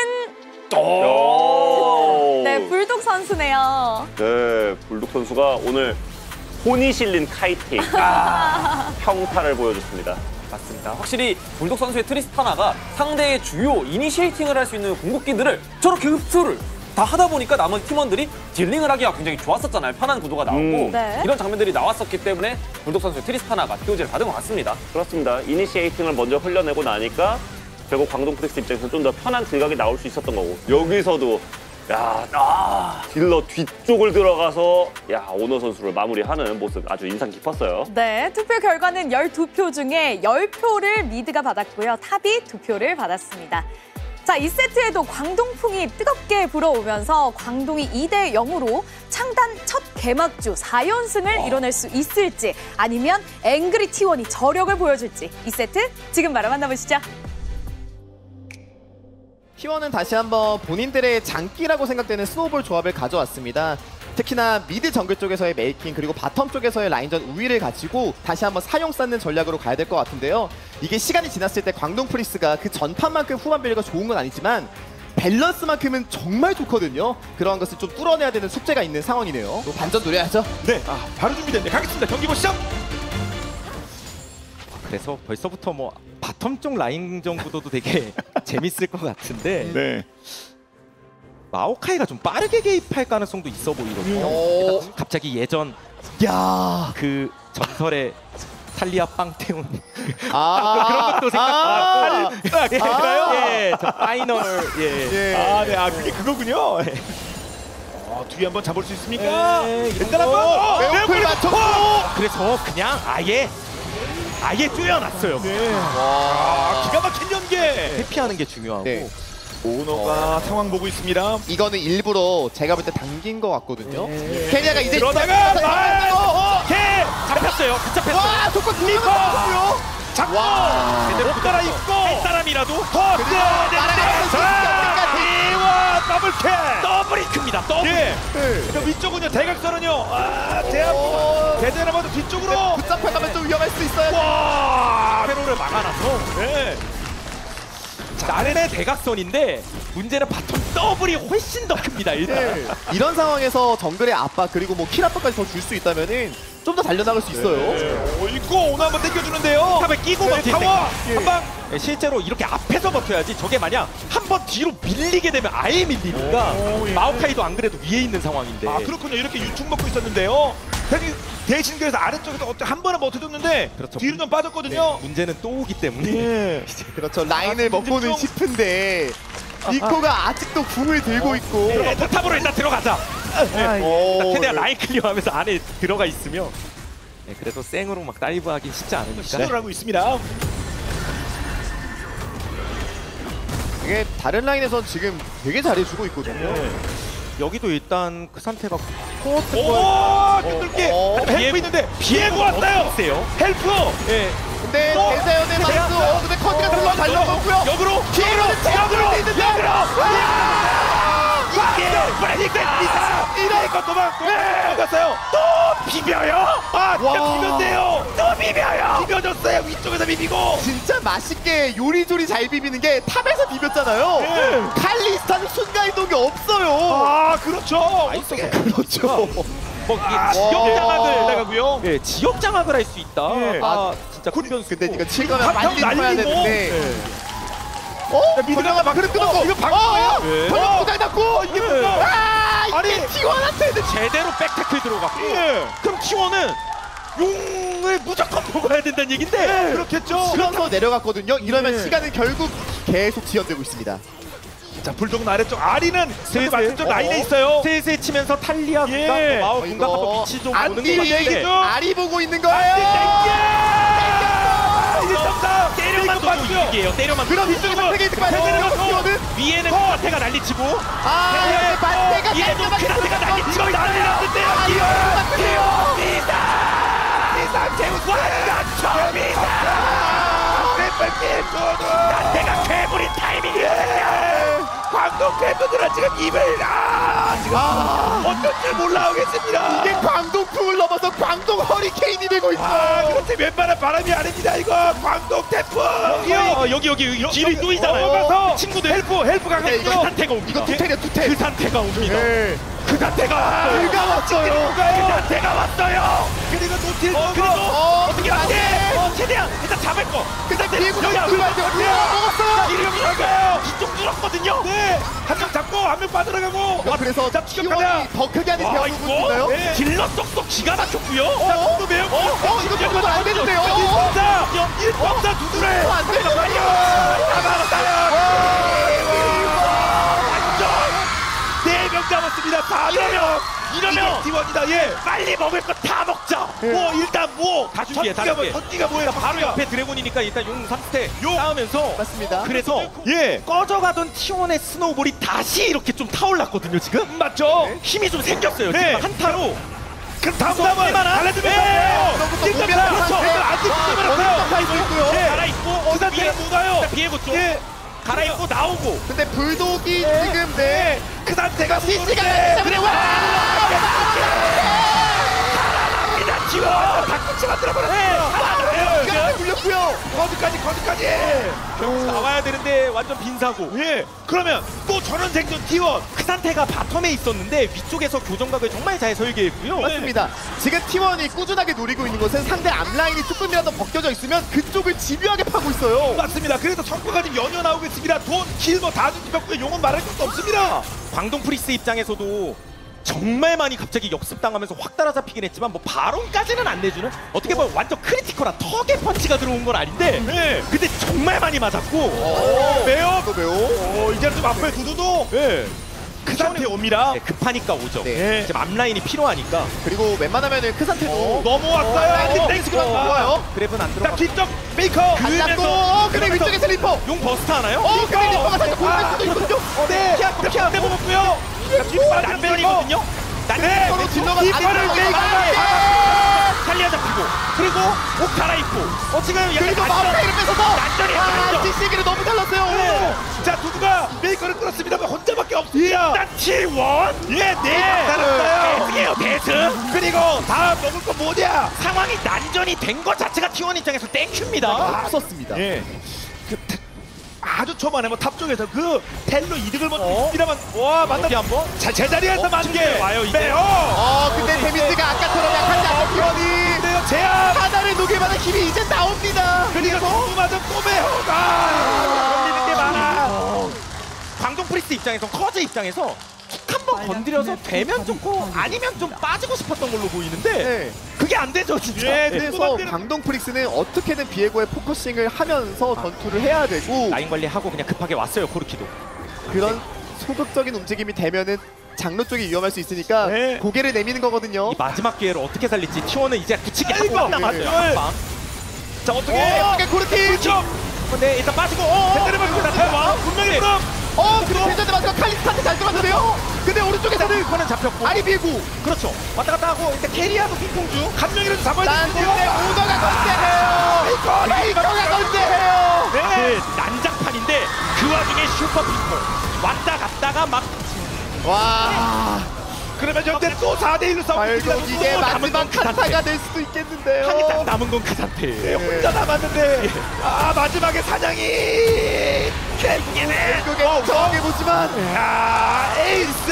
네, 불독 선수네요. 네, 불독 선수가 오늘 혼이 실린 카이팅 평타를 보여줬습니다. 맞습니다. 확실히 불독 선수의 트리스타나가 상대의 주요 이니시에이팅을 할 수 있는 궁극기들을 저렇게 흡수를 다 하다 보니까 남은 팀원들이 딜링을 하기가 굉장히 좋았었잖아요. 편한 구도가 나오고 음. 네. 이런 장면들이 나왔었기 때문에 불독 선수의 트리스타나가 피오지를 받은 것 같습니다. 그렇습니다. 이니시에이팅을 먼저 흘려내고 나니까 결국 광동 프릭스 입장에서 좀 더 편한 딜각이 나올 수 있었던 거고 여기서도 야, 아, 딜러 뒤쪽을 들어가서 야 오너 선수를 마무리하는 모습 아주 인상 깊었어요. 네, 투표 결과는 열두 표 중에 십 표를 미드가 받았고요. 탑이 두 표를 받았습니다. 자, 이 세트에도 광동풍이 뜨겁게 불어오면서 광동이 이 대 영으로 창단 첫 개막주 사 연승을 어. 이뤄낼 수 있을지 아니면 앵그리 티원이 저력을 보여줄지 이 세트 지금 바로 만나보시죠. 티원은 다시 한번 본인들의 장기라고 생각되는 스노우볼 조합을 가져왔습니다. 특히나 미드 정글 쪽에서의 메이킹 그리고 바텀 쪽에서의 라인전 우위를 가지고 다시 한번 사용 쌓는 전략으로 가야 될 것 같은데요. 이게 시간이 지났을 때 광동 프리스가 그 전판만큼 후반 밸류가 좋은 건 아니지만 밸런스만큼은 정말 좋거든요. 그러한 것을 좀 뚫어내야 되는 숙제가 있는 상황이네요. 또 반전 노려야죠. 네, 아, 바로 준비됐네. 가겠습니다. 경기 보시죠. 그래서 벌써부터 뭐 바텀 쪽 라인전 구도도 되게 재밌을 것 같은데 네. 마오카이가 좀 빠르게 개입할 가능성도 있어 보이거든요. 오. 갑자기 예전 야, 그 전설의 탈리아 빵태운 아 그런 것도 아, 생각나요. 아, 예, 저 파이널 예. 예. 아, 네, 아 그게 그거군요. 네. 어, 뒤에 한번 잡을 수 있습니까? 네, 일단 한번 어, 매우풀 맞췄고 그래서 그냥 아예 아예 뚫어놨어요. 네. 와, 기가 막힌 연계. 회피하는 게 중요하고. 네. 오너가 어. 상황 보고 있습니다. 이거는 일부러 제가 볼 때 당긴 것 같거든요. 네. 케니아가 이제 그러다가 말! 어, 어. 캐! 잡혔어요. 붙잡혔어요. 와, 조건 리버 잡고 와. 못 갈아입고 할 사람이라도 더 뛰어야 되는데 자, 이와 더블캐 더블이 큽니다. 더블. 예. 네. 그 위쪽은요 대각선은요 아 대합 대대나마도 뒤쪽으로 붙잡혀가면 좀 위험할 수 있어요. 와 회로를 막아놔서 네. 나름의 대각선인데 문제는 바텀 더블이 훨씬 더 큽니다. 일단. 네. 이런 상황에서 정글의 압박 그리고 뭐 킬 압박까지 더 줄 수 있다면은 좀 더 달려나갈 수 있어요. 오, 있고 오늘 한번 당겨주는데요. 탑에 끼고 네, 버틸 때 타워 한방 네, 실제로 이렇게 앞에서 버텨야지 저게 만약 한 번 뒤로 밀리게 되면 아예 밀리니까 오, 예. 마오카이도 안 그래도 위에 있는 상황인데 아 그렇군요. 이렇게 유충 먹고 있었는데요. 대신 대신 그래서 아래쪽에서 어떤 한 번은 버텨줬는데 그렇죠. 뒤로 좀 빠졌거든요. 문제는 또 오기 때문에 예. 그렇죠. 라인을 먹고는 좀- 싶은데 니코가 아직도 궁을 들고 있고. 네, 탑으로 일단 들어가자. 네. 오, 일단 최대한 네. 라인 클리어하면서 안에 들어가 있으면 네, 그래도 생으로 막 다이브하기 쉽지 않으니까 시도를 하고 있습니다. 이게 다른 라인에선 지금 되게 잘해주고 있거든요. 네. 여기도 일단 그 상태가 코어 뜬 걸. 오 뜯을게 어, 헬프 비에고- 있는데 비에고 왔어요. 세요. 헬프 예. 근데 또! 대자연의 마스 어, 근데 컨트가 들어가 달려갔고요. 역으로 뒤로 역으로 있는데. 역으로 이게 브레이크입니다. 이거 도망고 먹었어요. 또 비벼요. 아 진짜 와. 비볐대요. 또 비벼요. 비벼줬어요. 위쪽에서 비비고. 진짜 맛있게 요리조리 잘 비비는 게 탑에서 비볐잖아요. 네. 칼리스타는 순간 이동이 없어요. 아 그렇죠. 있어서 그렇죠. 뭐 이게 아, 지역 지역 장악을 장악을 나가고요. 예, 지역 장악을 할 수 있다. 예. 아, 진짜 큰 군- 변수. 근데 이거 칠거면 바텀 빨리 쳐야 날리고. 되는데. 네. 어? 미드가 미드가 막 그릇 끊었고. 이거 방어예요? 예. 전력 부장 잡고. 이게 뭐야? 아, 이게 아니. 티원한테 제대로 백태클 들어갔고 예. 그럼 티원은 용을 무조건 먹어야 된다는 얘긴데 그렇겠죠. 치면서 내려갔거든요. 이러면 네. 시간은 결국 계속 지연되고 있습니다. 자 불독은 아래쪽 아리는 슬슬 맞쪽 어, 라인에 어. 있어요. 슬슬 치면서 탈리아 예. 군각 마오 어, 군각 이거 한번 위치 좀 보는 것 안디 같은데 얘기죠. 아리 보고 있는 거예요. 땡겨. 때려만 도 이득이에요. 때려만 그럼 도. 이쪽에서 세게 있지 말고 티원은 위에는 크라테가 난리치고 아, 네, 반대가 위에도 크라테가 난리치고 난리났는데요. 이상 제우스 완전 처음이다. 래퍼길 도도 내가 괴물인 타이밍이에요. 광동 팬분들은 지금 입을 아 지금 어쩔 줄 몰라오겠습니다. 이게 광동풍을 넘어서 광동 허리케인이 되고 있어. 아 그렇지 웬만한 바람이 아닙니다. 이거 광동 태풍 어, 여기 여기 여기 길이 또 있잖아요. 넘어가서 친구들 헬프 헬프 네, 강했죠. 그 산태가 옵니다. 이거 투텔이야 투텔. 그 산태가 옵니다. 네. 그 자태가 그가 왔어요. 그 자태가 왔어요. 그리고 노틸 어, 그래도 어, 어떻게 안 돼? 어, 최대한 일단 잡을 거. 근데 비에고 여기 안 들어가야 돼요. 먹었어요. 이름이 뭘까요? 이쪽 뚫었거든요. 네, 한 명 잡고 한 명 빠져나가고. 아, 그래서 자, 티원이 더 크게 하는 와, 대화를 이거? 보고 있나요? 네. 딜러 쏙쏙 기가 막혔고요. 어? 또 매우. 어? 어? 이거 정도는 안 되는데요? 어? 일점사, 일점사 두드려. 어, 안 되죠. 네명 잡았습니다. 다 이러면 이러면 팀원이다. 예. 빨리 먹을 거 다 먹자. 뭐 일단 뭐 다 줄게, 다 전기가 뭐 줄게. 전기가 뭐야? 바로 옆에 드래곤이니까 일단 용 삼 스택 싸우면서 맞습니다. 그래서 예. 꺼져가던 티원의 스노우볼이 다시 이렇게 좀 타올랐거든요 지금. 맞죠? 힘이 좀 생겼어요. 네. 지금 한타로. 그럼 다음 무서운 다음은 얼마나? 달라지면 네. 그럼부터 일점사. 무비한 그렇죠. 상태. 안 뒤집으면 다 있고 있고요. 예. 갈아입고 그 상태가 묻어요. 비에고 쪽 예. 갈아입고 나오고. 근데 불독이 지금 네. 그 상태가 씨씨가 묻는데. 그래 와. 니다 지워. 닭꼬치 만들어버렸어요. 시간이 굴렸고요. 거기까지 거기까지. 나와야 되는데 완전 빈사고. 예. 그러면 또 전원 생존 티원. 그 상태가 바텀에 있었는데 위쪽에서 교정각을 정말 잘 설계했고요. 맞습니다. 지금 티원이 꾸준하게 노리고 있는 것은 상대 앞라인이 조금이라도 벗겨져 있으면 그쪽을 집요하게 파고 있어요. 맞습니다. 그래서 성과가 지금 연이어 나오겠습니다. 돈, 킬 뭐 다 뒤집혔고요. 용은 말할 것도 없습니다. 광동 프리스 입장에서도 정말 많이 갑자기 역습당하면서 확 따라잡히긴 했지만 뭐 바론까지는 안 내주는 어떻게 보면 완전 크리티컬한 턱의 펀치가 들어온 건 아닌데 네. 근데 정말 많이 맞았고 오, 매요. 또 매우. 오, 이제는 좀 앞에 두두도. 예. 그 상태 옵니다. 네, 급하니까 오죠. 네. 지금 앞라인이 필요하니까 그리고 웬만하면은 큰 상태도 넘어왔어요. 어, 지금 한번 좋아요. 그랩은 안 자, 들어가. 뒤쪽 메이커. 안 잡고 어, 근데 위쪽에 슬리퍼. 용 버스트 하나요? 어, 근데 리퍼가 살짝 공격할 수도 있거든요. 어, 네. 피하고 피하고 네, 먹었고요. 자, 뒷발 난면이거든요. 네. 서로 딜러가 이발을 다 메이커. 들어가요. 탈리아 잡히고 그리고 옷 갈아입고 어 지금 약간 그리고 난전- 마우카이를 뺏어서 난전이 아, 난전. 씨씨기를 너무 잘랐어요. 네. 자 두두가 메이커를 끌었습니다만 혼자밖에 없습니다. 일단 티원 예, 네 달았어요. 대승이에요, 대승. 그리고 다음 먹을 거 뭐냐? 상황이 난전이 된 것 자체가 티원 입장에서 땡큐입니다. 없었습니다. 예. 그 태, 아주 초반에 뭐 탑 쪽에서 그 텔로 이득을 먼저 봅니다만 와 만나 한번 자 제자리에서 만개 와요, 이제. 빼요. 어, 근데 데미지가 아까처럼 약하지 않고 티원이 근데요 제압 하나를 녹여받은 힘이 이제 나옵니다. 그리고 너무마저 또 매호가 걸리는 게 많아. 광동 프리스 입장에서 커즈 입장에서 툭 한번 건드려서 되면 좋고 아니면 좀 빠지고 싶었던 걸로 보이는데 네. 그게 안 되죠 진짜. 예, 그래서 광동 프릭스는 어떻게든 비에고에 포커싱을 하면서 전투를 해야 되고 라인 관리하고 그냥 급하게 왔어요 코르키도. 그런 소극적인 움직임이 되면은 장로 쪽이 위험할 수 있으니까 네. 고개를 내미는 거거든요. 이 마지막 기회를 어떻게 살릴지 티원은 이제 붙이기 아이고, 한 번 남았어요. 네. 한 방. 자 어떻게 어, 어떻게 코르키? 그렇죠. 근데 일단 빠지고 어, 제대로 맞고 나타나 분명히 그럼 어, 그리고 대전에 맞서 칼리스타한테 잘 들어갔는데요. 근데 오른쪽에서는 이거는 잡혔고. 아니 비에고 그렇죠. 왔다 갔다 하고 일단 캐리하고 핑퐁주. 한 명이라도 잡아야 난 되는데 근데 오더가 건재해요. 메이커가 건재해요. 네. 난장판인데 그 와중에 슈퍼 핑퐁 왔다 갔다가 막 와, 그러면 현재 또 사 대 일로 싸우고 결국 이게 마지막 칸타가 될 수도 있겠는데요. 한이 딱 남은 건 그 상태예요. 네, 혼자 남았는데 아 마지막에 사냥이 결국에는 결국에 정해보지만 아 에이스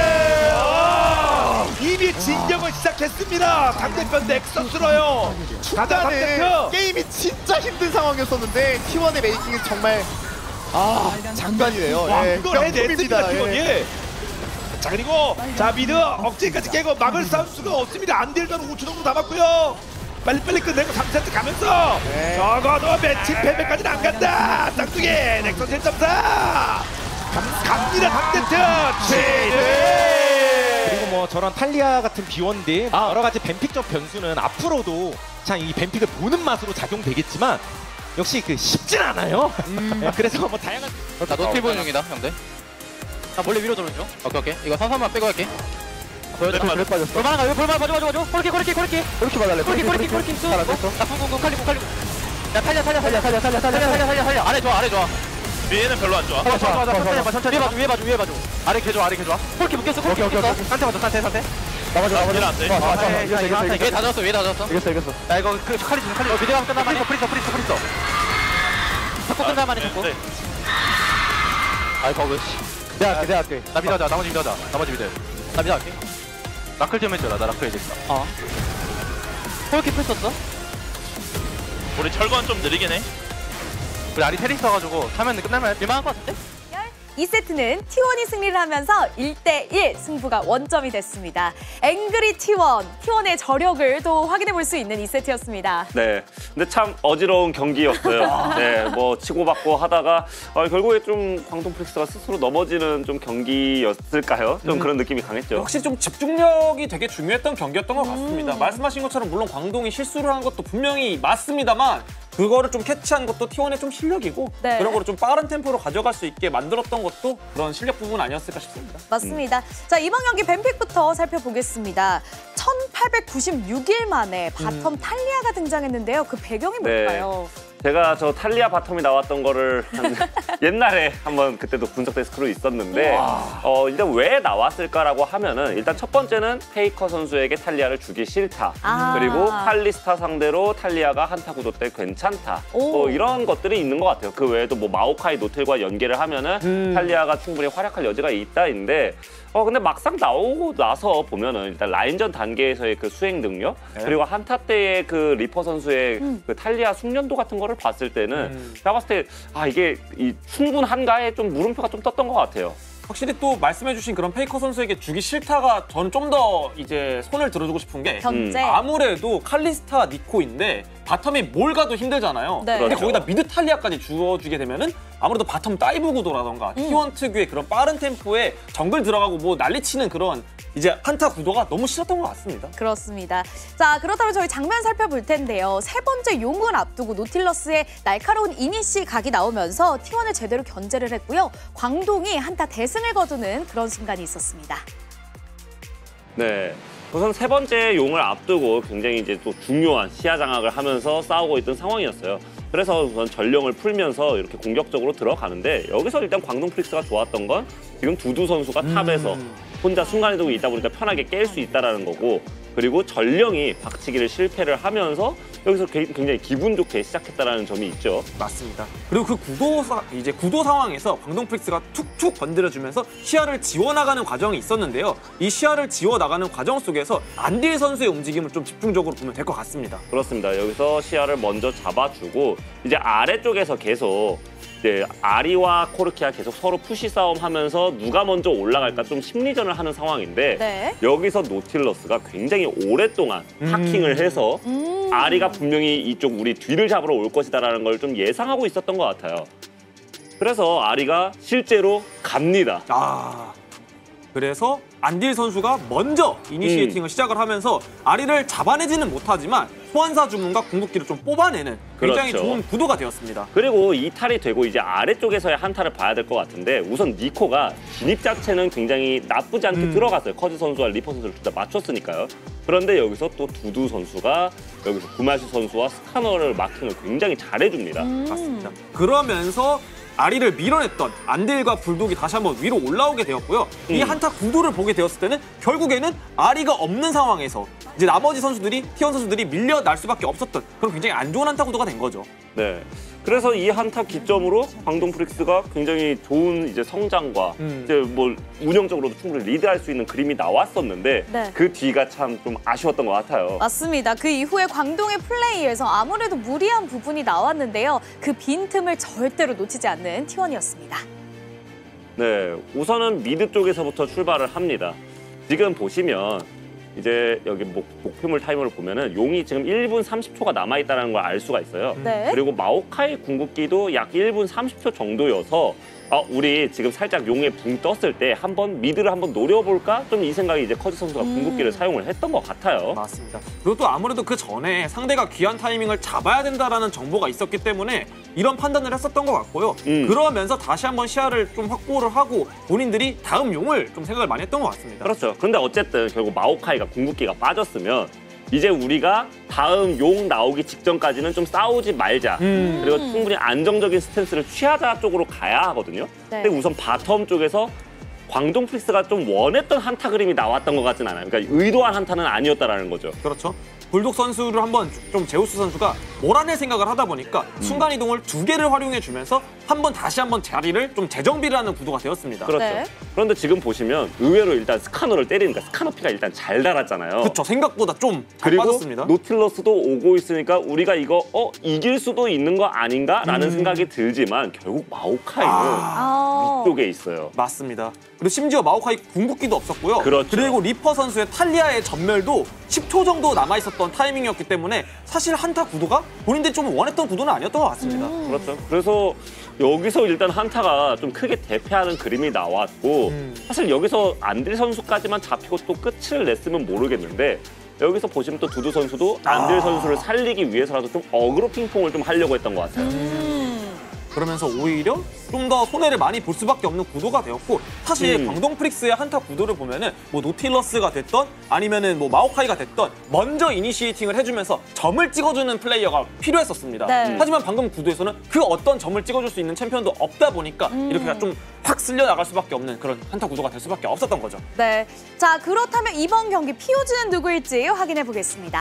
오! 이미 진격을 시작했습니다. 상대편 넥서스로요. 가자 중간에 상대편. 게임이 진짜 힘든 상황이었었는데 티원의 메이킹은 정말 아 장관이네요. 와 예, 이걸 해냈습니다. 명품입니다. 이건 예. 예. 자 그리고 자 미드 억지까지 깨고 막을 싸울 수가 없습니다. 안 될 건 오 초 정도 남았고요. 빨리빨리 끝내고 삼 세트 가면서 네. 적어도 매치 패배까지는 안 간다. 쌍둥이 넥서스 일 점 사 갑니다. 삼 세트 최대. 그리고 뭐 저런 탈리아 같은 비원들 아. 여러 가지 뱀픽적 변수는 앞으로도 참 이 뱀픽을 보는 맛으로 작용되겠지만 역시 그 쉽진 않아요. 네, 그래서 뭐 다양한 나 노틸 보는 중이다 형들. 나 몰래 위로 들어줘. 오케이 오케이. 이거 삼삼만 빼고 할게. 보여줘. 그래 빠졌어. 볼만한 거 이거 볼만 봐줘 봐줘 봐줘. 코르키 코르키 코르키. 코르키 봐달래. 코르키 코르키 코르키 수. 나 붕붕붕 칼리 칼리. 야 살려 살려 살려 살려 살려 살려 살려 살려 살려. 아래 좋아 아래 좋아. 위에는 별로 안 좋아. 좋아 좋아 좋아. 천천히 봐 천천히. 위에 봐줘 위에 봐줘 위에 봐줘. 아래 개 좋아 아래 개 좋아. 코르키 묶였어 코르키 묶였어. 상태 맞아 상태 상태. 나머지 나머지 안 돼. 이겼어 이겼어 이겼어. 다 잡았어 위에 다 잡았어. 이겼어 이겼어. 야 이거 그 칼리 좀 칼리. 미드가 끝나면 프리스 프리스 프리스. 자꾸 끝나면 자꾸. 아이 거기. 내가 할게 내가 할게. 나 미드하자 나머지 미드하자. 나머지 미드. 나 미드 할게. 라클 좀 해줘라 나 라클 해야겠다. 어. 폴키 풀 썼어? 우리 철거는 좀 느리긴 해. 우리 아리 테리 써가지고 타면 끝나면 밀만한 것 같은데? 이 세트는 티원이 승리를 하면서 일 대 일 승부가 원점이 됐습니다. 앵그리 티원, 티원의 저력을 또 확인해 볼 수 있는 이 세트였습니다. 네, 근데 참 어지러운 경기였어요. 네, 뭐 치고받고 하다가 어, 결국에 좀 광동 프릭스가 스스로 넘어지는 좀 경기였을까요? 좀 음. 그런 느낌이 강했죠. 확실히 좀 집중력이 되게 중요했던 경기였던 것 같습니다. 음. 말씀하신 것처럼 물론 광동이 실수를 한 것도 분명히 맞습니다만 그거를 좀 캐치한 것도 티원의 좀 실력이고 네. 그런 거를 좀 빠른 템포로 가져갈 수 있게 만들었던 것도 그런 실력 부분 아니었을까 싶습니다. 맞습니다. 자, 이번 경기 뱀픽부터 살펴보겠습니다. 천팔백구십육 일 만에 바텀 음. 탈리아가 등장했는데요. 그 배경이 뭘까요? 네. 제가 저 탈리아 바텀이 나왔던 거를 한 옛날에 한번 그때도 분석 데스크로 있었는데 어, 일단 왜 나왔을까라고 하면은 일단 첫 번째는 페이커 선수에게 탈리아를 주기 싫다. 아. 그리고 칼리스타 상대로 탈리아가 한타 구도 때 괜찮다. 뭐 이런 것들이 있는 것 같아요. 그 외에도 뭐 마오카이 노텔과 연계를 하면은 음. 탈리아가 충분히 활약할 여지가 있다인데 어 근데 막상 나오고 나서 보면은 일단 라인전 단계에서의 그 수행 능력 네. 그리고 한타 때의 그 리퍼 선수의 음. 그 탈리아 숙련도 같은 거를 봤을 때는 음. 제가 봤을 때 아 이게 이 충분한가에 좀 물음표가 좀 떴던 것 같아요. 확실히 또 말씀해주신 그런 페이커 선수에게 주기 싫다가 저는 좀 더 이제 손을 들어주고 싶은 게 견제. 아무래도 칼리스타 니코인데 바텀에 뭘 가도 힘들잖아요. 네. 근데 그렇죠. 거기다 미드 탈리아까지 주어주게 되면은 아무래도 바텀 다이브 구도라던가 음. 티원 특유의 그런 빠른 템포에 정글 들어가고 뭐 난리치는 그런 이제 한타 구도가 너무 싫었던 것 같습니다. 그렇습니다. 자, 그렇다면 저희 장면 살펴볼 텐데요. 세 번째 용을 앞두고 노틸러스의 날카로운 이니시 각이 나오면서 티원을 제대로 견제를 했고요. 광동이 한타 대승을 거두는 그런 순간이 있었습니다. 네. 우선 세 번째 용을 앞두고 굉장히 이제 또 중요한 시야 장악을 하면서 싸우고 있던 상황이었어요. 그래서 우선 전령을 풀면서 이렇게 공격적으로 들어가는데 여기서 일단 광동 프릭스가 좋았던 건 지금 두두 선수가 탑에서 음. 혼자 순간이동이 있다 보니까 편하게 깰 수 있다는 거고 그리고 전령이 박치기를 실패를 하면서 여기서 굉장히 기분 좋게 시작했다는 점이 있죠. 맞습니다. 그리고 그 구도 사, 이제 구도 상황에서 광동 프릭스가 툭툭 건드려주면서 시야를 지워나가는 과정이 있었는데요. 이 시야를 지워나가는 과정 속에서 안딜 선수의 움직임을 좀 집중적으로 보면 될 것 같습니다. 그렇습니다. 여기서 시야를 먼저 잡아주고 이제 아래쪽에서 계속 이제 아리와 코르키가 계속 서로 푸시 싸움하면서 누가 먼저 올라갈까 좀 심리전을 하는 상황인데 네. 여기서 노틸러스가 굉장히 오랫동안 음. 하킹을 해서 음. 아리가 분명히 이쪽 우리 뒤를 잡으러 올 것이다라는 걸 좀 예상하고 있었던 것 같아요. 그래서 아리가 실제로 갑니다. 아, 그래서 안딜 선수가 먼저 이니시에이팅을 음. 시작을 하면서 아리를 잡아내지는 못하지만 소환사 주문과 궁극기를 좀 뽑아내는 굉장히 그렇죠. 좋은 구도가 되었습니다. 그리고 이탈이 되고 이제 아래쪽에서의 한타를 봐야 될 것 같은데 우선 니코가 진입 자체는 굉장히 나쁘지 않게 음. 들어갔어요. 커즈 선수와 리퍼 선수를 둘 다 맞췄으니까요. 그런데 여기서 또 두두 선수가 여기서 구마시 선수와 스카너를 마킹을 굉장히 잘해줍니다. 음. 맞습니다. 그러면서 아리를 밀어냈던 안딜과 불독이 다시 한번 위로 올라오게 되었고요. 이 음. 한타 구도를 보게 되었을 때는 결국에는 아리가 없는 상황에서 이제 나머지 선수들이 티원 선수들이 밀려날 수밖에 없었던 그런 굉장히 안 좋은 한타 구도가 된 거죠. 네. 그래서 이 한타 기점으로 광동 프릭스가 굉장히 좋은 이제 성장과 음. 이제 뭐 운영적으로도 충분히 리드할 수 있는 그림이 나왔었는데 네. 그 뒤가 참 좀 아쉬웠던 것 같아요. 맞습니다. 그 이후에 광동의 플레이에서 아무래도 무리한 부분이 나왔는데요. 그 빈틈을 절대로 놓치지 않는 티원이었습니다. 네, 우선은 미드 쪽에서부터 출발을 합니다. 지금 보시면 이제 여기 목, 목표물 타이머를 보면은 용이 지금 일 분 삼십 초가 남아있다는 걸 알 수가 있어요. 네. 그리고 마오카이 궁극기도 약 일 분 삼십 초 정도여서 아, 우리 지금 살짝 용에 붕 떴을 때 한번 미드를 한번 노려볼까? 좀 이 생각이 이제 커즈 선수가 음. 궁극기를 사용을 했던 것 같아요. 맞습니다. 그리고 또 아무래도 그 전에 상대가 귀한 타이밍을 잡아야 된다라는 정보가 있었기 때문에 이런 판단을 했었던 것 같고요. 음. 그러면서 다시 한번 시야를 좀 확보를 하고 본인들이 다음 용을 좀 생각을 많이 했던 것 같습니다. 그렇죠. 그런데 어쨌든 결국 마오카이가 궁극기가 빠졌으면 이제 우리가 다음 용 나오기 직전까지는 좀 싸우지 말자. 음. 그리고 충분히 안정적인 스탠스를 취하자 쪽으로 가야 하거든요. 네. 근데 우선 바텀 쪽에서 광동 프릭스가 좀 원했던 한타 그림이 나왔던 것 같진 않아요. 그러니까 의도한 한타는 아니었다라는 거죠. 그렇죠. 불독 선수를 한번 좀 제우스 선수가 몰아낼 생각을 하다 보니까 음. 순간이동을 두 개를 활용해주면서 한번 다시 한번 자리를 좀 재정비를 하는 구도가 되었습니다. 그렇죠. 네. 그런데 지금 보시면 의외로 일단 스카너를 때리니까 스카너 피가 일단 잘 달았잖아요. 그렇죠. 생각보다 좀 잘 그리고 빠졌습니다. 노틸러스도 오고 있으니까 우리가 이거 어 이길 수도 있는 거 아닌가라는 음. 생각이 들지만 결국 마오카이는 아. 위쪽에 있어요. 맞습니다. 그리고 심지어 마오카이 궁극기도 없었고요. 그렇죠. 그리고 리퍼 선수의 탈리아의 전멸도 십 초 정도 남아있었던 타이밍이었기 때문에 사실 한타 구도가 본인들이 좀 원했던 구도는 아니었던 것 같습니다. 음. 그렇죠. 그래서 여기서 일단 한타가 좀 크게 대패하는 그림이 나왔고 음. 사실 여기서 안딜 선수까지만 잡히고 또 끝을 냈으면 모르겠는데 여기서 보시면 또 두두 선수도 안딜 아. 선수를 살리기 위해서라도 좀 어그로 핑퐁을 좀 하려고 했던 것 같아요. 음. 그러면서 오히려 좀 더 손해를 많이 볼 수밖에 없는 구도가 되었고 사실 음. 광동 프릭스의 한타 구도를 보면은 뭐 노틸러스가 됐던 아니면은 뭐 마오카이가 됐던 먼저 이니시에이팅을 해주면서 점을 찍어주는 플레이어가 필요했었습니다. 네. 하지만 방금 구도에서는 그 어떤 점을 찍어줄 수 있는 챔피언도 없다 보니까 음. 이렇게 좀 확 쓸려 나갈 수밖에 없는 그런 한타 구도가 될 수밖에 없었던 거죠. 네. 자, 그렇다면 이번 경기 피오지는 누구일지 확인해 보겠습니다.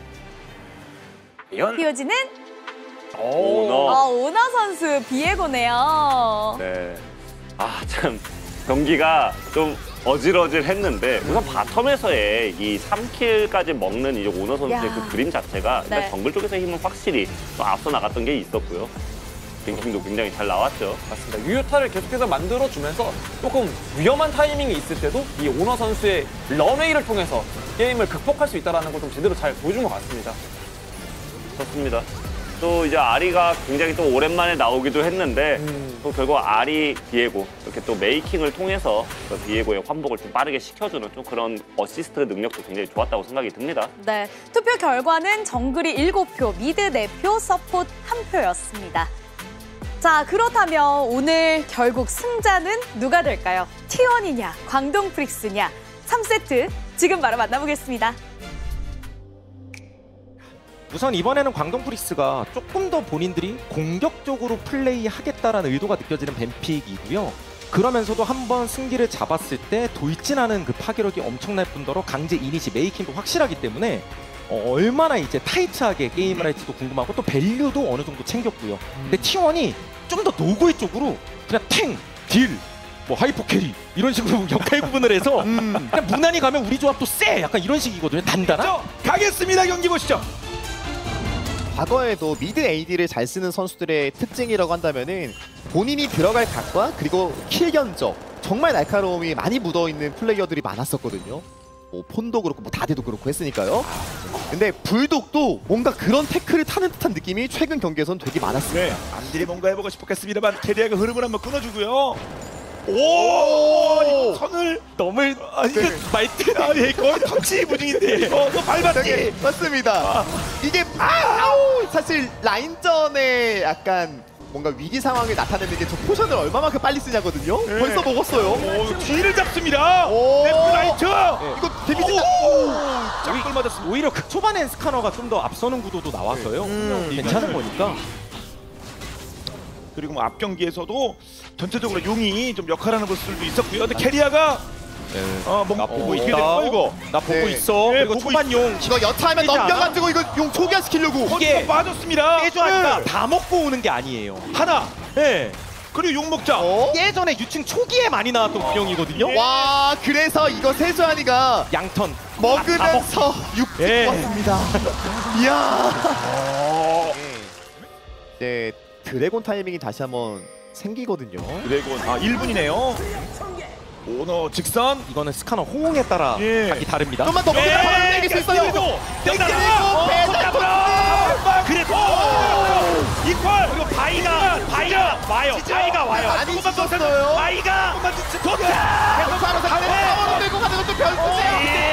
이건 피오지는 오너. 아, 오나 선수 비에고네요. 네. 아, 참 경기가 좀 어질어질했는데 우선 바텀에서의 이 삼 킬까지 먹는 이제 오너 선수의 야. 그 그림 자체가 일단 네. 정글 쪽에서의 힘은 확실히 또 앞서 나갔던 게 있었고요. 링킹도 굉장히 잘 나왔죠. 맞습니다. 유효타를 계속해서 만들어주면서 조금 위험한 타이밍이 있을 때도 이 오너 선수의 런웨이를 통해서 게임을 극복할 수 있다는 걸 좀 제대로 잘 보여준 것 같습니다. 좋습니다. 또 이제 아리가 굉장히 또 오랜만에 나오기도 했는데 음. 또 결국 아리 비에고 이렇게 또 메이킹을 통해서 그 비에고의 환복을 좀 빠르게 시켜주는 좀 그런 어시스트 능력도 굉장히 좋았다고 생각이 듭니다. 네. 투표 결과는 정글이 일곱 표, 미드 네 표, 서폿 한 표였습니다. 자, 그렇다면 오늘 결국 승자는 누가 될까요? 티원이냐, 광동 프릭스냐? 삼 세트 지금 바로 만나보겠습니다. 우선 이번에는 광동 프릭스가 조금 더 본인들이 공격적으로 플레이하겠다라는 의도가 느껴지는 뱀픽이고요. 그러면서도 한번 승기를 잡았을 때 돌진하는 그 파괴력이 엄청날 뿐더러 강제 이니시 메이킹도 확실하기 때문에 어, 얼마나 이제 타이트하게 게임을 할지도 궁금하고 또 밸류도 어느 정도 챙겼고요. 근데 티 원이 좀 더 노고의 쪽으로 그냥 탱, 딜, 뭐 하이퍼 캐리 이런 식으로 역할 구분을 해서 음. 그냥 무난히 가면 우리 조합도 쎄! 약간 이런 식이거든요. 단단한. 저 가겠습니다. 경기 보시죠. 과거에도 미드 에이디를 잘 쓰는 선수들의 특징이라고 한다면은 본인이 들어갈 각과 그리고 킬 견적 정말 날카로움이 많이 묻어있는 플레이어들이 많았었거든요. 뭐 폰도 그렇고 뭐 다대도 그렇고 했으니까요. 근데 불독도 뭔가 그런 태클을 타는 듯한 느낌이 최근 경기에선 되게 많았습니다. 네, 남들이 뭔가 해보고 싶었겠습니다만 캐리아가 흐름을 한번 끊어주고요. 오, 선을 너무 아, 이거 말띠 아니 거의 터치 무중인데 이거 너 밟았지? 맞습니다. 아. 이게 아우 사실 라인전에 약간 뭔가 위기 상황을 나타내는 게 저 포션을 얼마만큼 빨리 쓰냐거든요. 네. 벌써 먹었어요. 오, 뒤를 잡습니다. 레프라이트. 네. 이거 데미지 짝걸 맞았습니다. 오히려 그 초반엔 스카너가 좀 더 앞서는 구도도 나왔어요. 음, 괜찮은 거니까. 그리고 뭐 앞 경기에서도 전체적으로 용이 좀 역할하는 모습들도 있었고요. 근데 캐리아가 네. 어, 뭐, 나 보고 뭐 있다. 이거 이거 나 보고 네. 있어. 네, 그리고 보고 초반 용 이거 여차하면 넘겨가지고 이거 용 초기화시키려고 이게 빠졌습니다. 깨줘하니까 네. 다 먹고 오는 게 아니에요. 하나. 네. 그리고 용 먹자. 어? 예전에 유충 초기에 많이 나왔던 운영이거든요. 와 그래서 이거 세주한이가 양턴 먹으면서 육 예. 왔습니다. 이야. 네 드래곤 타이밍이 다시 한번 생기거든요. 드래곤 아 일 분이네요. 오너 직선. 이거는 스카너 호응에 따라 예. 각이 다릅니다. 좀만 더 먹으면 바로 땡길 수 있어요. 땡기고 땡기고 그래도 이퀄 그리고 바이가 바이가 와요. 바이가 와요. 많이 찢었어요. 바이가 도착. 계속 바로 상대로 들고 가는 것도 변수지.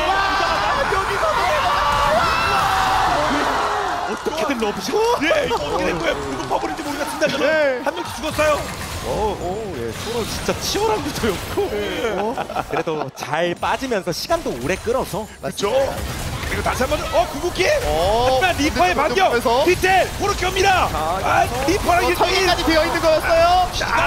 어떻게든 넣어보시고. 예, 이거 어떻게 된 거야? 누구 퍼버린지 모르겠습니다. 저는 네. 한 명씩 죽었어요. 오, 오, 예, 서로 진짜 치열한 구도였고 어? 그래도 잘 빠지면서 시간도 오래 끌어서 그렇죠. 그리고 다시 한번 어 구구키. 어, 하지만 리퍼의 반격. 디테일 코르키 옵니다. 아, 리퍼랑 일대 일. 까지 되어 있는 거였어요.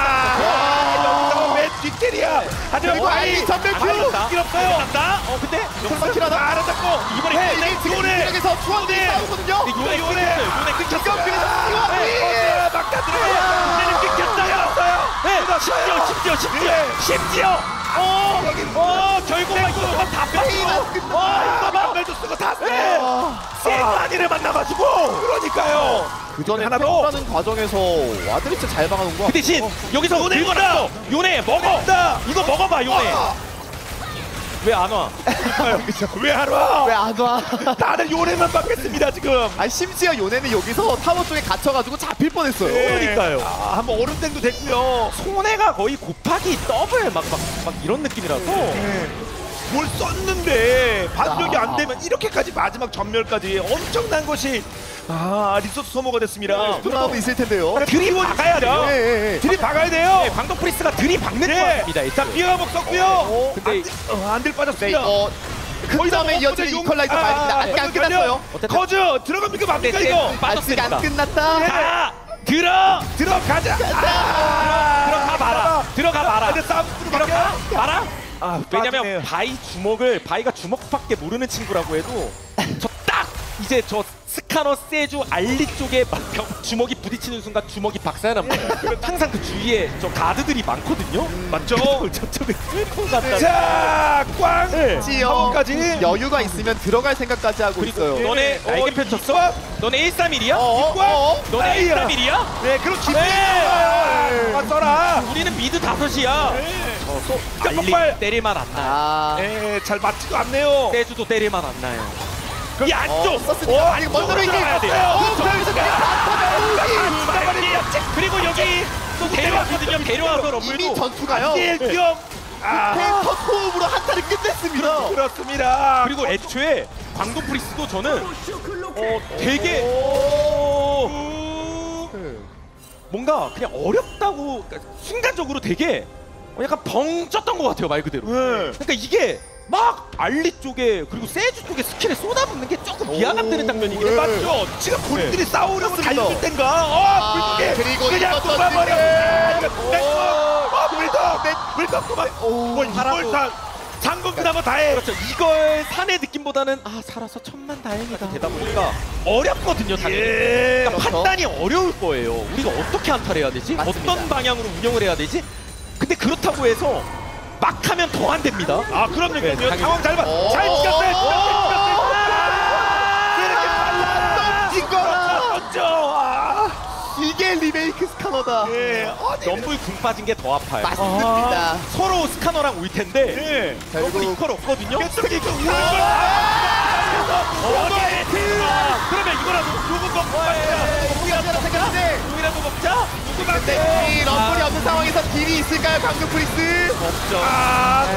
아, 맨 뒷길이야. 하지만 그리고 바이 아이 전멸 큐. 길 없어요. 간다. 어 근데 설마 킬하나? 알아잡고 이번에 해. 요네. 여기서 투원들이 싸우거든요. 요네 요네 요네 끊겼어요. 이거 그래서 투원이 막다 들어가요. 얘는 끊겼어요. 네, 심지어 심지어 심지어 심지어. 어, 어, 결국 이거 다 뺐어. 와, 이거 막말도 쓰고 다 쎄. 쎄마니를 만나가지고. 그러니까요. 그 전에 하나 더. 하는 과정에서 와드리 진짜 잘 막아놓은 거. 그 대신 여기서 요네 들고 먹다. 나서 요네 먹어. 이거 먹어봐 요네. 왜 안 와? 왜 안 와? 왜 안 와? 다들 요네만 받겠습니다 지금. 아 심지어 요네는 여기서 타워 쪽에 갇혀가지고 잡힐 뻔했어요. 그러니까요. 아, 한번 오른땡도 됐고요. 손해가 거의 곱하기 더블 막, 막, 막 이런 느낌이라서 뭘 썼는데 반격이 안 되면 이렇게까지 마지막 전멸까지 엄청난 것이 아 리소스 소모가 됐습니다. 드라마 있을 텐데요. 들이 박아야 돼요. 예, 예, 예. 들이 박아야 돼요. 네, 광동 프리스가 들이박는 것 같습니다. 자 일단. 비어가 썼고요. 근데 안들 네, 빠졌습니다. 이거 극점에 이어지는 이퀄라이저 말입니다. 아직 안 끝났어요. 커즈 들어갑니까 맙니까 네, 이거? 네. 아직 안 끝났다. 자 들어 들어가자. 들어가 봐라. 들어가 봐라. 근데 싸움 들어가 봐라. 아, 왜냐면 빠지네요. 바이 주먹을 바이가 주먹밖에 모르는 친구라고 해도 저 딱 이제 저 스카너 세주 알리 쪽에 막 벽, 주먹이 부딪히는 순간 주먹이 박살납니다. 항상 그 주위에 저 가드들이 많거든요. 음, 맞죠? 저쪽에 쓸것 같다. 자, 꽝! 네. 지요. 까지 여유가 있으면 들어갈 생각까지 하고 있어요. 너네 어, 날개 펼쳤어? 너네 일삼일이야? 어, 어, 너네 일삼일이야? 네, 그럼 기분 네. 아, 써라. 우리는 미드 다섯이야. 네. 알리 깜빡. 때릴만 안 나요. 아, 네, 잘 맞지도 않네요. 세주도 때릴만 안 나요. 이 안쪽. 썼으니까 아니 먼저 이게 들어가야 돼요. 어, 그래서 그냥 그리고 여기 또 데려왔거든요. 데려와서 럼블도 이미 전투가요. 일경. 아, 첫 호흡으로 한타를 끝냈습니다. 그렇습니다. 그리고 애초에 광동 프리스도 저는 어 되게 어, 뭔가 그냥 어렵다고 그러니까 순간적으로 되게 어, 약간 벙 쪘던 것 같아요 말 그대로. 네. 그러니까 이게 막 알리 쪽에 그리고 세주 쪽에 스킬에 쏟아붓는 게 조금 미안 안 되는 장면이긴 해요. 맞죠? 지금 본인들이 싸우려고 그렇습니다. 달릴 땐가? 아, 어, 불독에 그리고 그냥 이거 쏘아버려. 떴을 때. 어, 불독, 불독 그만. 뭐 이걸 다 장군 그나마 다 해. 그렇죠. 이걸 산의 느낌보다는 아 살아서 천만 다행이다 되다 보니까 어렵거든요. 당연히. 예. 그러니까 판단이 어려울 거예요. 우리가 어떻게 한타를 해야 되지? 맞습니다. 어떤 방향으로 운영을 해야 되지? 근데 그렇다고 해서 막 하면 더 안 됩니다. 아 그럼요, 네, 그럼요. 상황 잘 봐. 오. 잘 찍었어요. 오. 이렇게 빨라. 이거라. 던져. 아. 이게 리메이크 스카너다. 예. 어디 럼블 궁 빠진 게 더 아파요. 맞습니다. 서로 스카너랑 올 텐데 예. 럼블 결국 이퀄 없거든요. 깨끗하게 그 우는 걸. 그러면 이거라도 요거 먹고 가자. 공이라고 생각하는데 이거라도 먹자. 근데 이 럼블이 없는 상황에서 딜이 있을까요, 광동 프리스? 없죠. 아,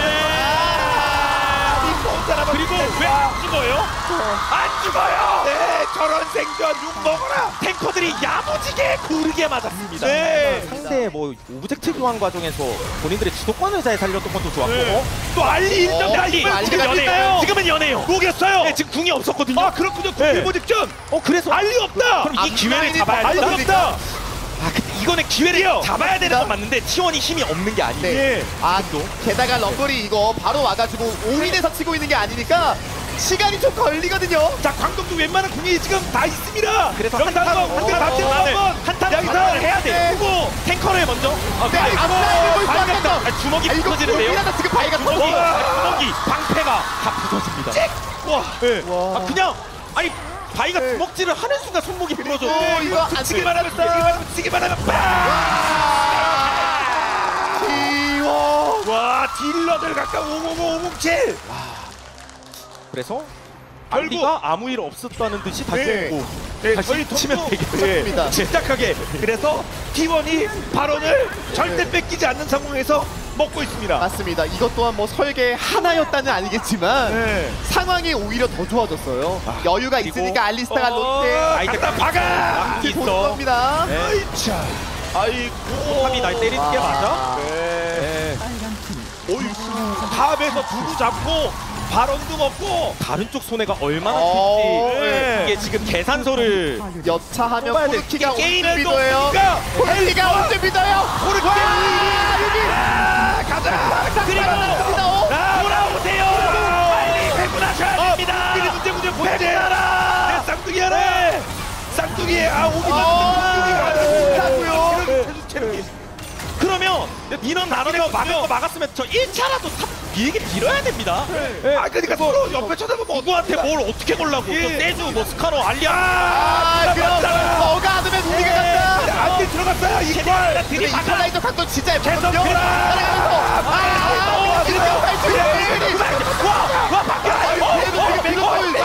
살아남았네. 그리고 왜 안 죽어요? 안 죽어요. 네, 저런 생존 욕 먹어라. 탱커들이 야무지게 고르게 맞았습니다. 네. 상대 뭐 오브젝트 교환 과정에서 본인들의 주도권을 잘 살렸던 것도 좋았고 네. 또 알리 일점 어, 알리. 알리가 지금 연해요. 됐나요? 지금은 연해요. 녹였어요. 네, 지금 궁이 없었거든요. 아 그렇군요. 일보 직전. 어 그래서 알리 없다. 그럼 이 기회를 앞라인이 잡아야 알리 된다. 없다. 아 근데 이거는 기회를 잡아야 되는 건 맞는데 티원이 힘이 없는 게 아니에요. 네. 예. 아, 게다가 럼블이 이거 바로 와가지고 올인해서 치고 있는 게 아니니까 시간이 좀 걸리거든요. 자 광동도 웬만한 궁이 지금 다 있습니다. 그래서 여기서 한타 한번 한타 맞지 한번 한타 여기서 판단을 해야 돼. 네. 그리고 탱커를 먼저. 아, 네, 근데 앞라인을 볼수 바위가 없는 거. 아, 주먹이 아, 이거 부서지는데요. 골이라도 지금 바위가 주먹이, 터져. 아, 주먹이 방패가 다 부서집니다. 와. 네. 아 그냥 아니 바위가 주먹질을 하는 순간 손목이 부러져. 오, 이거 안 치기만 하면 치기만 하면 치기만 하면 빵. 지워. 와 딜러들 각각 오공오공칠. 그래서 결국- 알리가 아무 일 없었다는 듯이 다시 네. 오고 네, 다시 저희 치면 동료- 되겠습니다. 네, 침착하게. 그래서 티원이 발언을 절대 뺏기지 않는 상황에서 먹고 있습니다. 맞습니다. 이것 또한 뭐 설계 하나였다는 아니겠지만 네. 상황이 오히려 더 좋아졌어요. 여유가 그리고- 있으니까 알리스타가 어, 롯데 아이템 갖다 박아. 티 보는 겁니다. 아이차. 아이고. 탑이 날 때리는 게 맞아? 네. 어이, 탑에서 두고 잡고 발언도 먹고. 다른 쪽 손해가 얼마나 어, 클지 네. 이게 지금 계산서를 여차하면 뽑아야 돼. 코르키가 올 게임에도 준비도예요. 없으니까. 코르키가 올 준비도예요. 코르키. 아, 가자. 그리고 아, 돌아오세요. 빨리 배분하셔야 됩니다. 그게 문제 문제 문제. 네, 쌍둥이 하나. 쌍둥이 아 오기만 어, 쌍둥이가 계속 체력이. 그러면 인원 나눠서 막을 거 막았으면 저 일 차라도 탑 비에게 밀어야 됩니다. 아 그러니까 서로 옆에 쳐다보면 누구한테 뭘 어떻게 걸라고 예. 또 세주 뭐 스카노 알리아 아, 그럼 너가 안 오면 우리가 간다. 안돼 들어갔어요 이퀄. 근데 이퀄라이저 각도 진짜 예쁘거든요. 계속 밀어. 따라가면서 아, 이렇게 할수 있는 와 바뀌어. 그래도 되게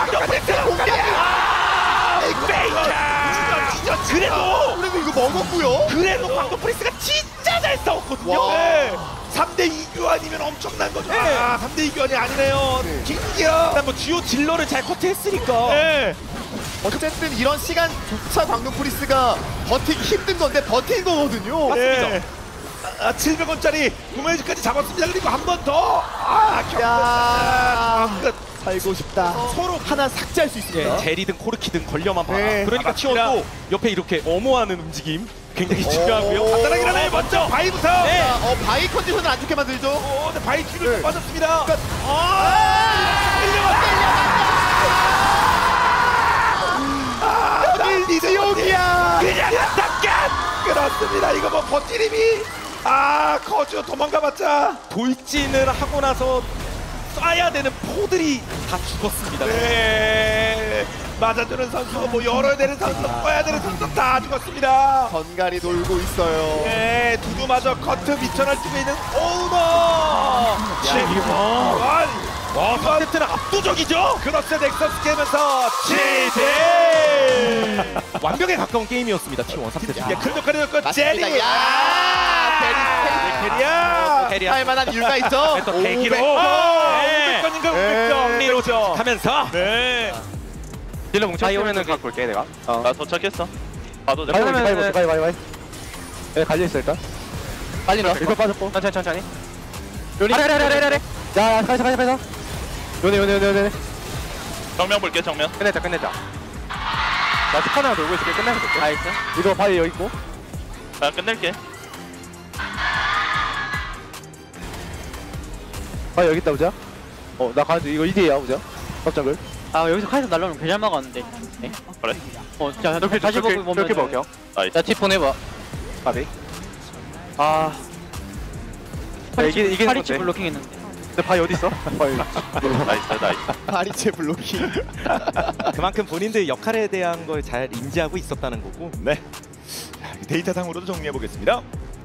그래도 그래도 이거 먹었고요. 그래도 광동 프리스가 진짜 잘 싸웠거든요. 와. 네. 삼 대 이 교환이면 엄청난 거죠. 아, 삼 대 이 교환이 아니네요. 김기현. 일단 뭐 주요 딜러를 잘 커트했으니까 네. 어쨌든 이런 시간조차 광동 프리스가 버티기 힘든 건데 버틴 거거든요. 네. 아, 칠백 원짜리 구매지까지 잡았습니다. 그리고 한 번 더. 아, 야, 경- 끝. 살고 싶다. 서로 하나 삭제할 수 있습니다. 예, 제리든 코르키든 걸려만 봐라. 네. 그러니까 아, 맞습니다. 티원도 옆에 이렇게 엄호하는 움직임 굉장히 중요하고요. 오. 간단하게 일어나요. 먼저 바이부터. 네. 자, 어, 바이 컨디션을 안 좋게 만들죠. 오, 네, 바이 뒤로 네. 좀 빠졌습니다. 아, 지옥이야. 그냥 잠깐. 그렇습니다. 이거 뭐 버티림이 아 거주 도망가봤자. 돌진을 하고 나서 쏴야 되는 포들이 다 죽었습니다. 네. 맞아주는 선수, 뭐 열어야 되는 선수, 꺼야 되는 선수 다 죽었습니다. 번갈이 놀고 있어요. 네, 두두마저 커트 미천할 쪽에 있는 오너. 와, 와, 사 세트는 압도적이죠? 크로스 넥서스 깨면서 지지. 완벽에 가까운 게임이었습니다. 티원 삼 세트. 예, 클도카리였고 제리. 맞습니다. 야, 베리, 캐리야. 베리. 할 만한 이유가 있죠. 또 대기로. 오, 네. 오백 건인가 네. 오백 점. 리로죠. 하면서 네. 딜러 뭉쳐 있으면은 갖고 올게 내가. 나 도착했어. 봐도 돼. 가위 가위 가위 가위 가위 예 갈려있어 일단 빨리 넣어 이거 빠졌고 천천히 천천히. 아래 아래 아래 아래 야야 가자 가자 가자. 요네 요네 요네 요네. 정면 볼게 정면. 끝내자 끝내자. 나 스카너 하나 돌고 있을게. 끝내서 볼게. 나이스. 이거 바위 여기 있고. 나 끝낼게. 바위 여기 있다 보자. 어 나 가는 중. 이거 이 대야 보자. 깜짝을. 아 여기서 카이사 날라오면 개잘 막았는데. 네? 그래. 어 자 이렇게 다시 보고 보면 이렇게 먹여. 나이스. 야 팁 보내봐. 바위. 아. 야, 이게 이게 파리치 블로킹 했는데. 근데 바위 어디 있어? 바위. 나이스 나이스. 파리체 블로킹. 그만큼 본인들 역할에 대한 걸 잘 인지하고 있었다는 거고. 네. 데이터상으로도 정리해 보겠습니다.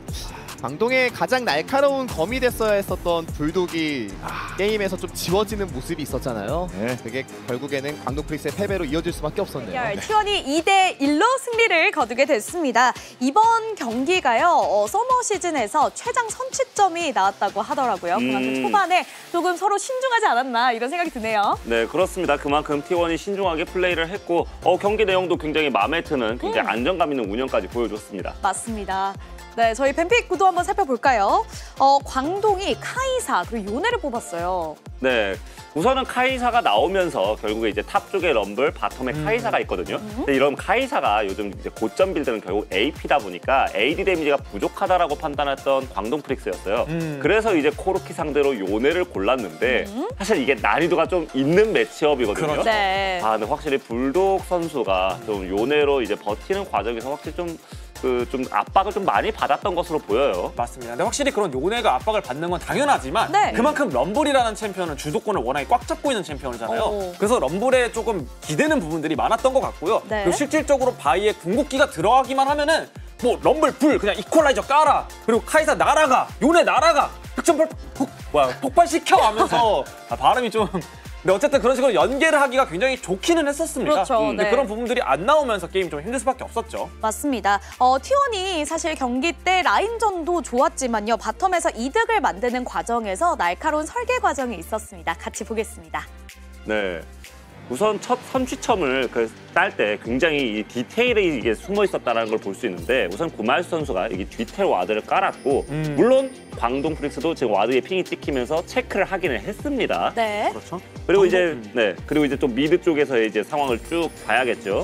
광동의 가장 날카로운 검이 됐어야 했었던 불독이 아. 게임에서 좀 지워지는 모습이 있었잖아요. 네. 그게 결국에는 광동 프릭스의 패배로 이어질 수밖에 없었네요. 대결 티원이 이 대 일로 승리를 거두게 됐습니다. 이번 경기가요. 어, 서머 시즌에서 최장 선취점이 나왔다고 하더라고요. 그만큼 음. 초반에 조금 서로 신중하지 않았나 이런 생각이 드네요. 네, 그렇습니다. 그만큼 티원이 신중하게 플레이를 했고 어, 경기 내용도 굉장히 마음에 드는 굉장히 음. 안정감 있는 운영까지 보여줬습니다. 맞습니다. 네, 저희 뱀픽 구도 한번 살펴볼까요? 어, 광동이 카이사 그리고 요네를 뽑았어요. 네, 우선은 카이사가 나오면서 결국에 이제 탑 쪽에 럼블, 바텀에 음. 카이사가 있거든요. 근데 이런 카이사가 요즘 이제 고점 빌드는 결국 에이피다 보니까 에이디 데미지가 부족하다라고 판단했던 광동 프릭스였어요. 음. 그래서 이제 코르키 상대로 요네를 골랐는데 사실 이게 난이도가 좀 있는 매치업이거든요. 그렇죠. 네. 아, 근데 확실히 불독 선수가 좀 요네로 이제 버티는 과정에서 확실히 좀 그 좀 압박을 좀 많이 받았던 것으로 보여요. 맞습니다. 근데 확실히 그런 요네가 압박을 받는 건 당연하지만 네. 그만큼 럼블이라는 챔피언은 주도권을 워낙에 꽉 잡고 있는 챔피언이잖아요. 오. 그래서 럼블에 조금 기대는 부분들이 많았던 것 같고요. 네. 그리고 실질적으로 바이에 궁극기가 들어가기만 하면은 뭐 럼블 불 그냥 이퀄라이저 깔아 그리고 카이사 날아가 요네 날아가 득점 폭, 폭, 뭐야, 폭발시켜 하면서 아, 발음이 좀 근데 어쨌든 그런 식으로 연계를 하기가 굉장히 좋기는 했었습니다. 그렇죠, 근데 네. 그런 부분들이 안 나오면서 게임 좀 힘들 수밖에 없었죠. 맞습니다. 어, 티원이 사실 경기 때 라인전도 좋았지만요. 바텀에서 이득을 만드는 과정에서 날카로운 설계 과정이 있었습니다. 같이 보겠습니다. 네. 우선 첫 선취점을 그 딸 때 굉장히 이 디테일이 이게 숨어 있었다는 걸 볼 수 있는데 우선 구말수 선수가 이게 디테일 와드를 깔았고 음. 물론 광동 프릭스도 지금 와드에 핑이 찍히면서 체크를 하기는 했습니다. 네. 그렇죠. 그리고 이제 네 그리고 이제 또 미드 쪽에서의 이제 상황을 쭉 봐야겠죠.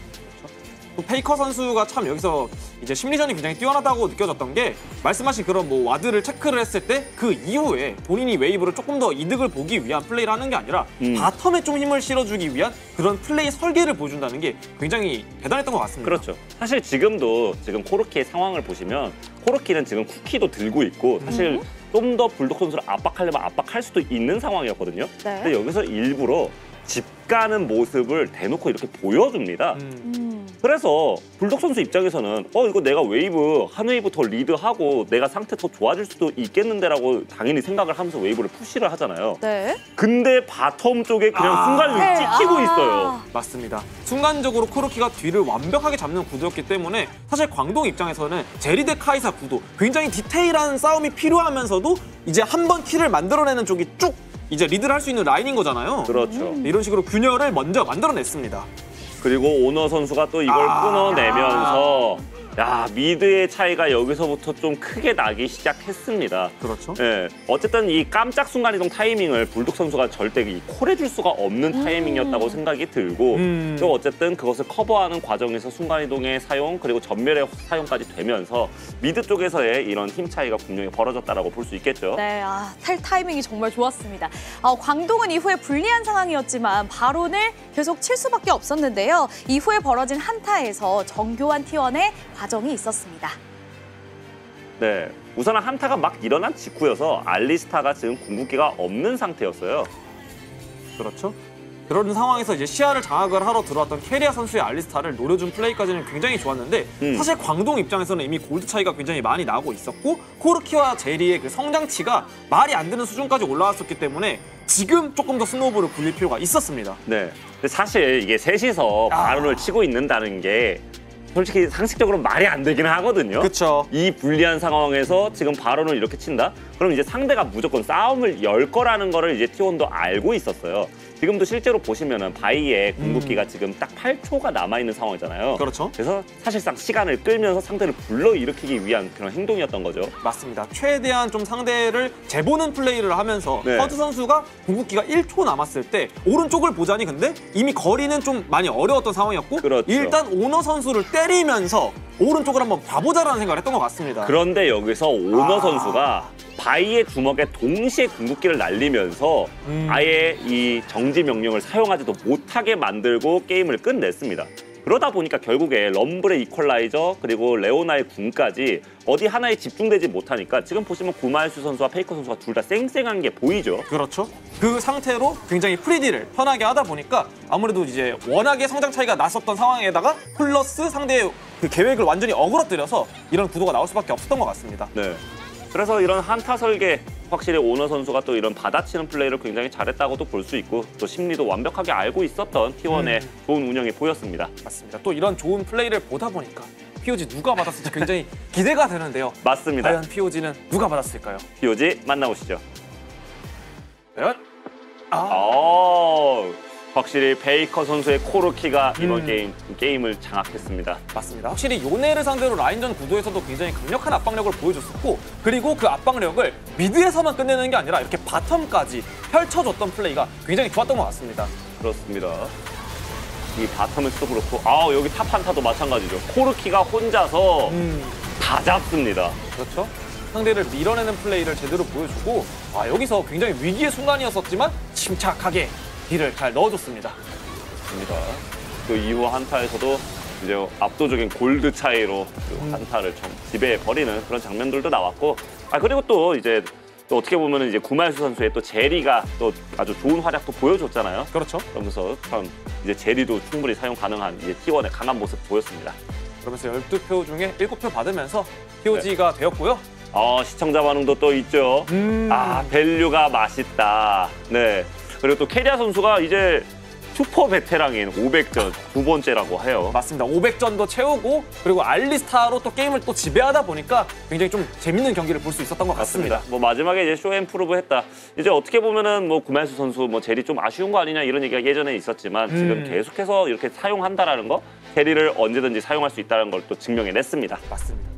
또 페이커 선수가 참 여기서 이제 심리전이 굉장히 뛰어나다고 느껴졌던 게 말씀하신 그런 뭐 와드를 체크를 했을 때 그 이후에 본인이 웨이브를 조금 더 이득을 보기 위한 플레이를 하는 게 아니라 음. 바텀에 좀 힘을 실어주기 위한 그런 플레이 설계를 보여준다는 게 굉장히 대단했던 것 같습니다. 그렇죠. 사실 지금도 지금 코르키의 상황을 보시면 코르키는 지금 쿠키도 들고 있고 사실 좀 더 불독 선수를 압박하려면 압박할 수도 있는 상황이었거든요. 네. 근데 여기서 일부러 집 가는 모습을 대놓고 이렇게 보여줍니다. 음. 음. 그래서 불독 선수 입장에서는 어 이거 내가 웨이브 한 웨이브 더 리드하고 내가 상태 더 좋아질 수도 있겠는데라고 당연히 생각을 하면서 웨이브를 푸시를 하잖아요. 네. 근데 바텀 쪽에 그냥 아. 순간 네. 찍히고 아. 있어요. 맞습니다. 순간적으로 코르키가 뒤를 완벽하게 잡는 구도였기 때문에 사실 광동 입장에서는 제리 대 카이사 구도 굉장히 디테일한 싸움이 필요하면서도 이제 한 번 킬을 만들어내는 쪽이 쭉 이제 리드를 할 수 있는 라인인 거잖아요. 그렇죠. 이런 식으로 균열을 먼저 만들어냈습니다. 그리고 오너 선수가 또 이걸 아. 끊어내면서 야 미드의 차이가 여기서부터 좀 크게 나기 시작했습니다. 그렇죠. 예, 어쨌든 이 깜짝 순간이동 타이밍을 불독 선수가 절대 이 콜해줄 수가 없는 타이밍이었다고 생각이 들고 음. 또 어쨌든 그것을 커버하는 과정에서 순간이동의 사용 그리고 전멸의 사용까지 되면서 미드 쪽에서의 이런 힘 차이가 분명히 벌어졌다라고 볼 수 있겠죠. 네, 아, 탈 타이밍이 정말 좋았습니다. 어, 광동은 이후에 불리한 상황이었지만 바론을 계속 칠 수밖에 없었는데요. 이후에 벌어진 한타에서 정교한 티원의 과정이 있었습니다. 네, 우선은 한타가 막 일어난 직후여서 알리스타가 지금 궁극기가 없는 상태였어요. 그렇죠. 그런 상황에서 이제 시야를 장악을 하러 들어왔던 캐리아 선수의 알리스타를 노려준 플레이까지는 굉장히 좋았는데 음. 사실 광동 입장에서는 이미 골드 차이가 굉장히 많이 나고 있었고 코르키와 제리의 그 성장치가 말이 안 되는 수준까지 올라왔었기 때문에 지금 조금 더 스노우볼을 굴릴 필요가 있었습니다. 네, 근데 사실 이게 셋이서 아. 바론을 치고 있는다는 게 솔직히 상식적으로 말이 안 되긴 하거든요. 그렇죠. 이 불리한 상황에서 지금 바론을 이렇게 친다? 그럼 이제 상대가 무조건 싸움을 열 거라는 거를 이제 티원도 알고 있었어요. 지금도 실제로 보시면은 바이의 궁극기가 음. 지금 딱 팔 초가 남아있는 상황이잖아요. 그렇죠. 그래서 사실상 시간을 끌면서 상대를 불러일으키기 위한 그런 행동이었던 거죠. 맞습니다. 최대한 좀 상대를 재보는 플레이를 하면서 네. 허즈 선수가 궁극기가 일 초 남았을 때 오른쪽을 보자니 근데 이미 거리는 좀 많이 어려웠던 상황이었고 그렇죠. 일단 오너 선수를 때리면서 오른쪽을 한번 봐보자라는 생각을 했던 것 같습니다. 그런데 여기서 오너 아. 선수가 바이의 주먹에 동시에 궁극기를 날리면서 음. 아예 이 정지 명령을 사용하지도 못하게 만들고 게임을 끝냈습니다. 그러다 보니까 결국에 럼블의 이퀄라이저 그리고 레오나의 궁까지 어디 하나에 집중되지 못하니까 지금 보시면 구마일수 선수와 페이커 선수가 둘 다 쌩쌩한 게 보이죠. 그렇죠. 그 상태로 굉장히 프리디를 편하게 하다 보니까 아무래도 이제 워낙에 성장 차이가 났었던 상황에다가 플러스 상대의 그 계획을 완전히 어그러뜨려서 이런 구도가 나올 수밖에 없었던 것 같습니다. 네. 그래서 이런 한타 설계 확실히 오너 선수가 또 이런 받아치는 플레이를 굉장히 잘했다고도 볼 수 있고 또 심리도 완벽하게 알고 있었던 티 원의 음. 좋은 운영이 보였습니다. 맞습니다. 또 이런 좋은 플레이를 보다 보니까 피오지 누가 받았을지 굉장히 기대가 되는데요. 맞습니다. 과연 피오지는 누가 받았을까요? 피오지 만나보시죠. 과연? 아. 아 확실히 베이커 선수의 코르키가 이번 음. 게임, 게임을 장악했습니다. 맞습니다. 확실히 요네를 상대로 라인전 구도에서도 굉장히 강력한 압박력을 보여줬었고 그리고 그 압박력을 미드에서만 끝내는 게 아니라 이렇게 바텀까지 펼쳐줬던 플레이가 굉장히 좋았던 것 같습니다. 그렇습니다. 이 바텀에서도 그렇고 아 여기 탑 한타도 마찬가지죠. 코르키가 혼자서 음. 다 잡습니다. 그렇죠. 상대를 밀어내는 플레이를 제대로 보여주고 아 여기서 굉장히 위기의 순간이었었지만 침착하게 딜을 잘 넣어줬습니다. 그렇습니다. 그 이후 한타에서도 이제 압도적인 골드 차이로 그 음. 한타를 좀 지배해버리는 그런 장면들도 나왔고 아 그리고 또 이제 또 어떻게 보면은 이제 구마일수 선수의 또 제리가 또 아주 좋은 활약도 보여줬잖아요. 그렇죠. 그러면서 참 이제 제리도 충분히 사용 가능한 이제 티 원의 강한 모습 보였습니다. 그러면서 열두 표 중에 일곱 표 받으면서 피오지가 네. 되었고요. 어 시청자 반응도 또 있죠. 음. 아 밸류가 맛있다. 네. 그리고 또 캐리아 선수가 이제 슈퍼 베테랑인 오백 전 두 번째라고 해요. 맞습니다. 오백 전도 채우고 그리고 알리스타로 또 게임을 또 지배하다 보니까 굉장히 좀 재밌는 경기를 볼 수 있었던 것 같습니다. 맞습니다. 뭐 마지막에 이제 쇼앤프루브 했다. 이제 어떻게 보면은 뭐 구마일수 선수 뭐 제리 좀 아쉬운 거 아니냐 이런 얘기가 예전에 있었지만 음. 지금 계속해서 이렇게 사용한다라는 거, 캐리를 언제든지 사용할 수 있다는 걸 또 증명해냈습니다. 맞습니다.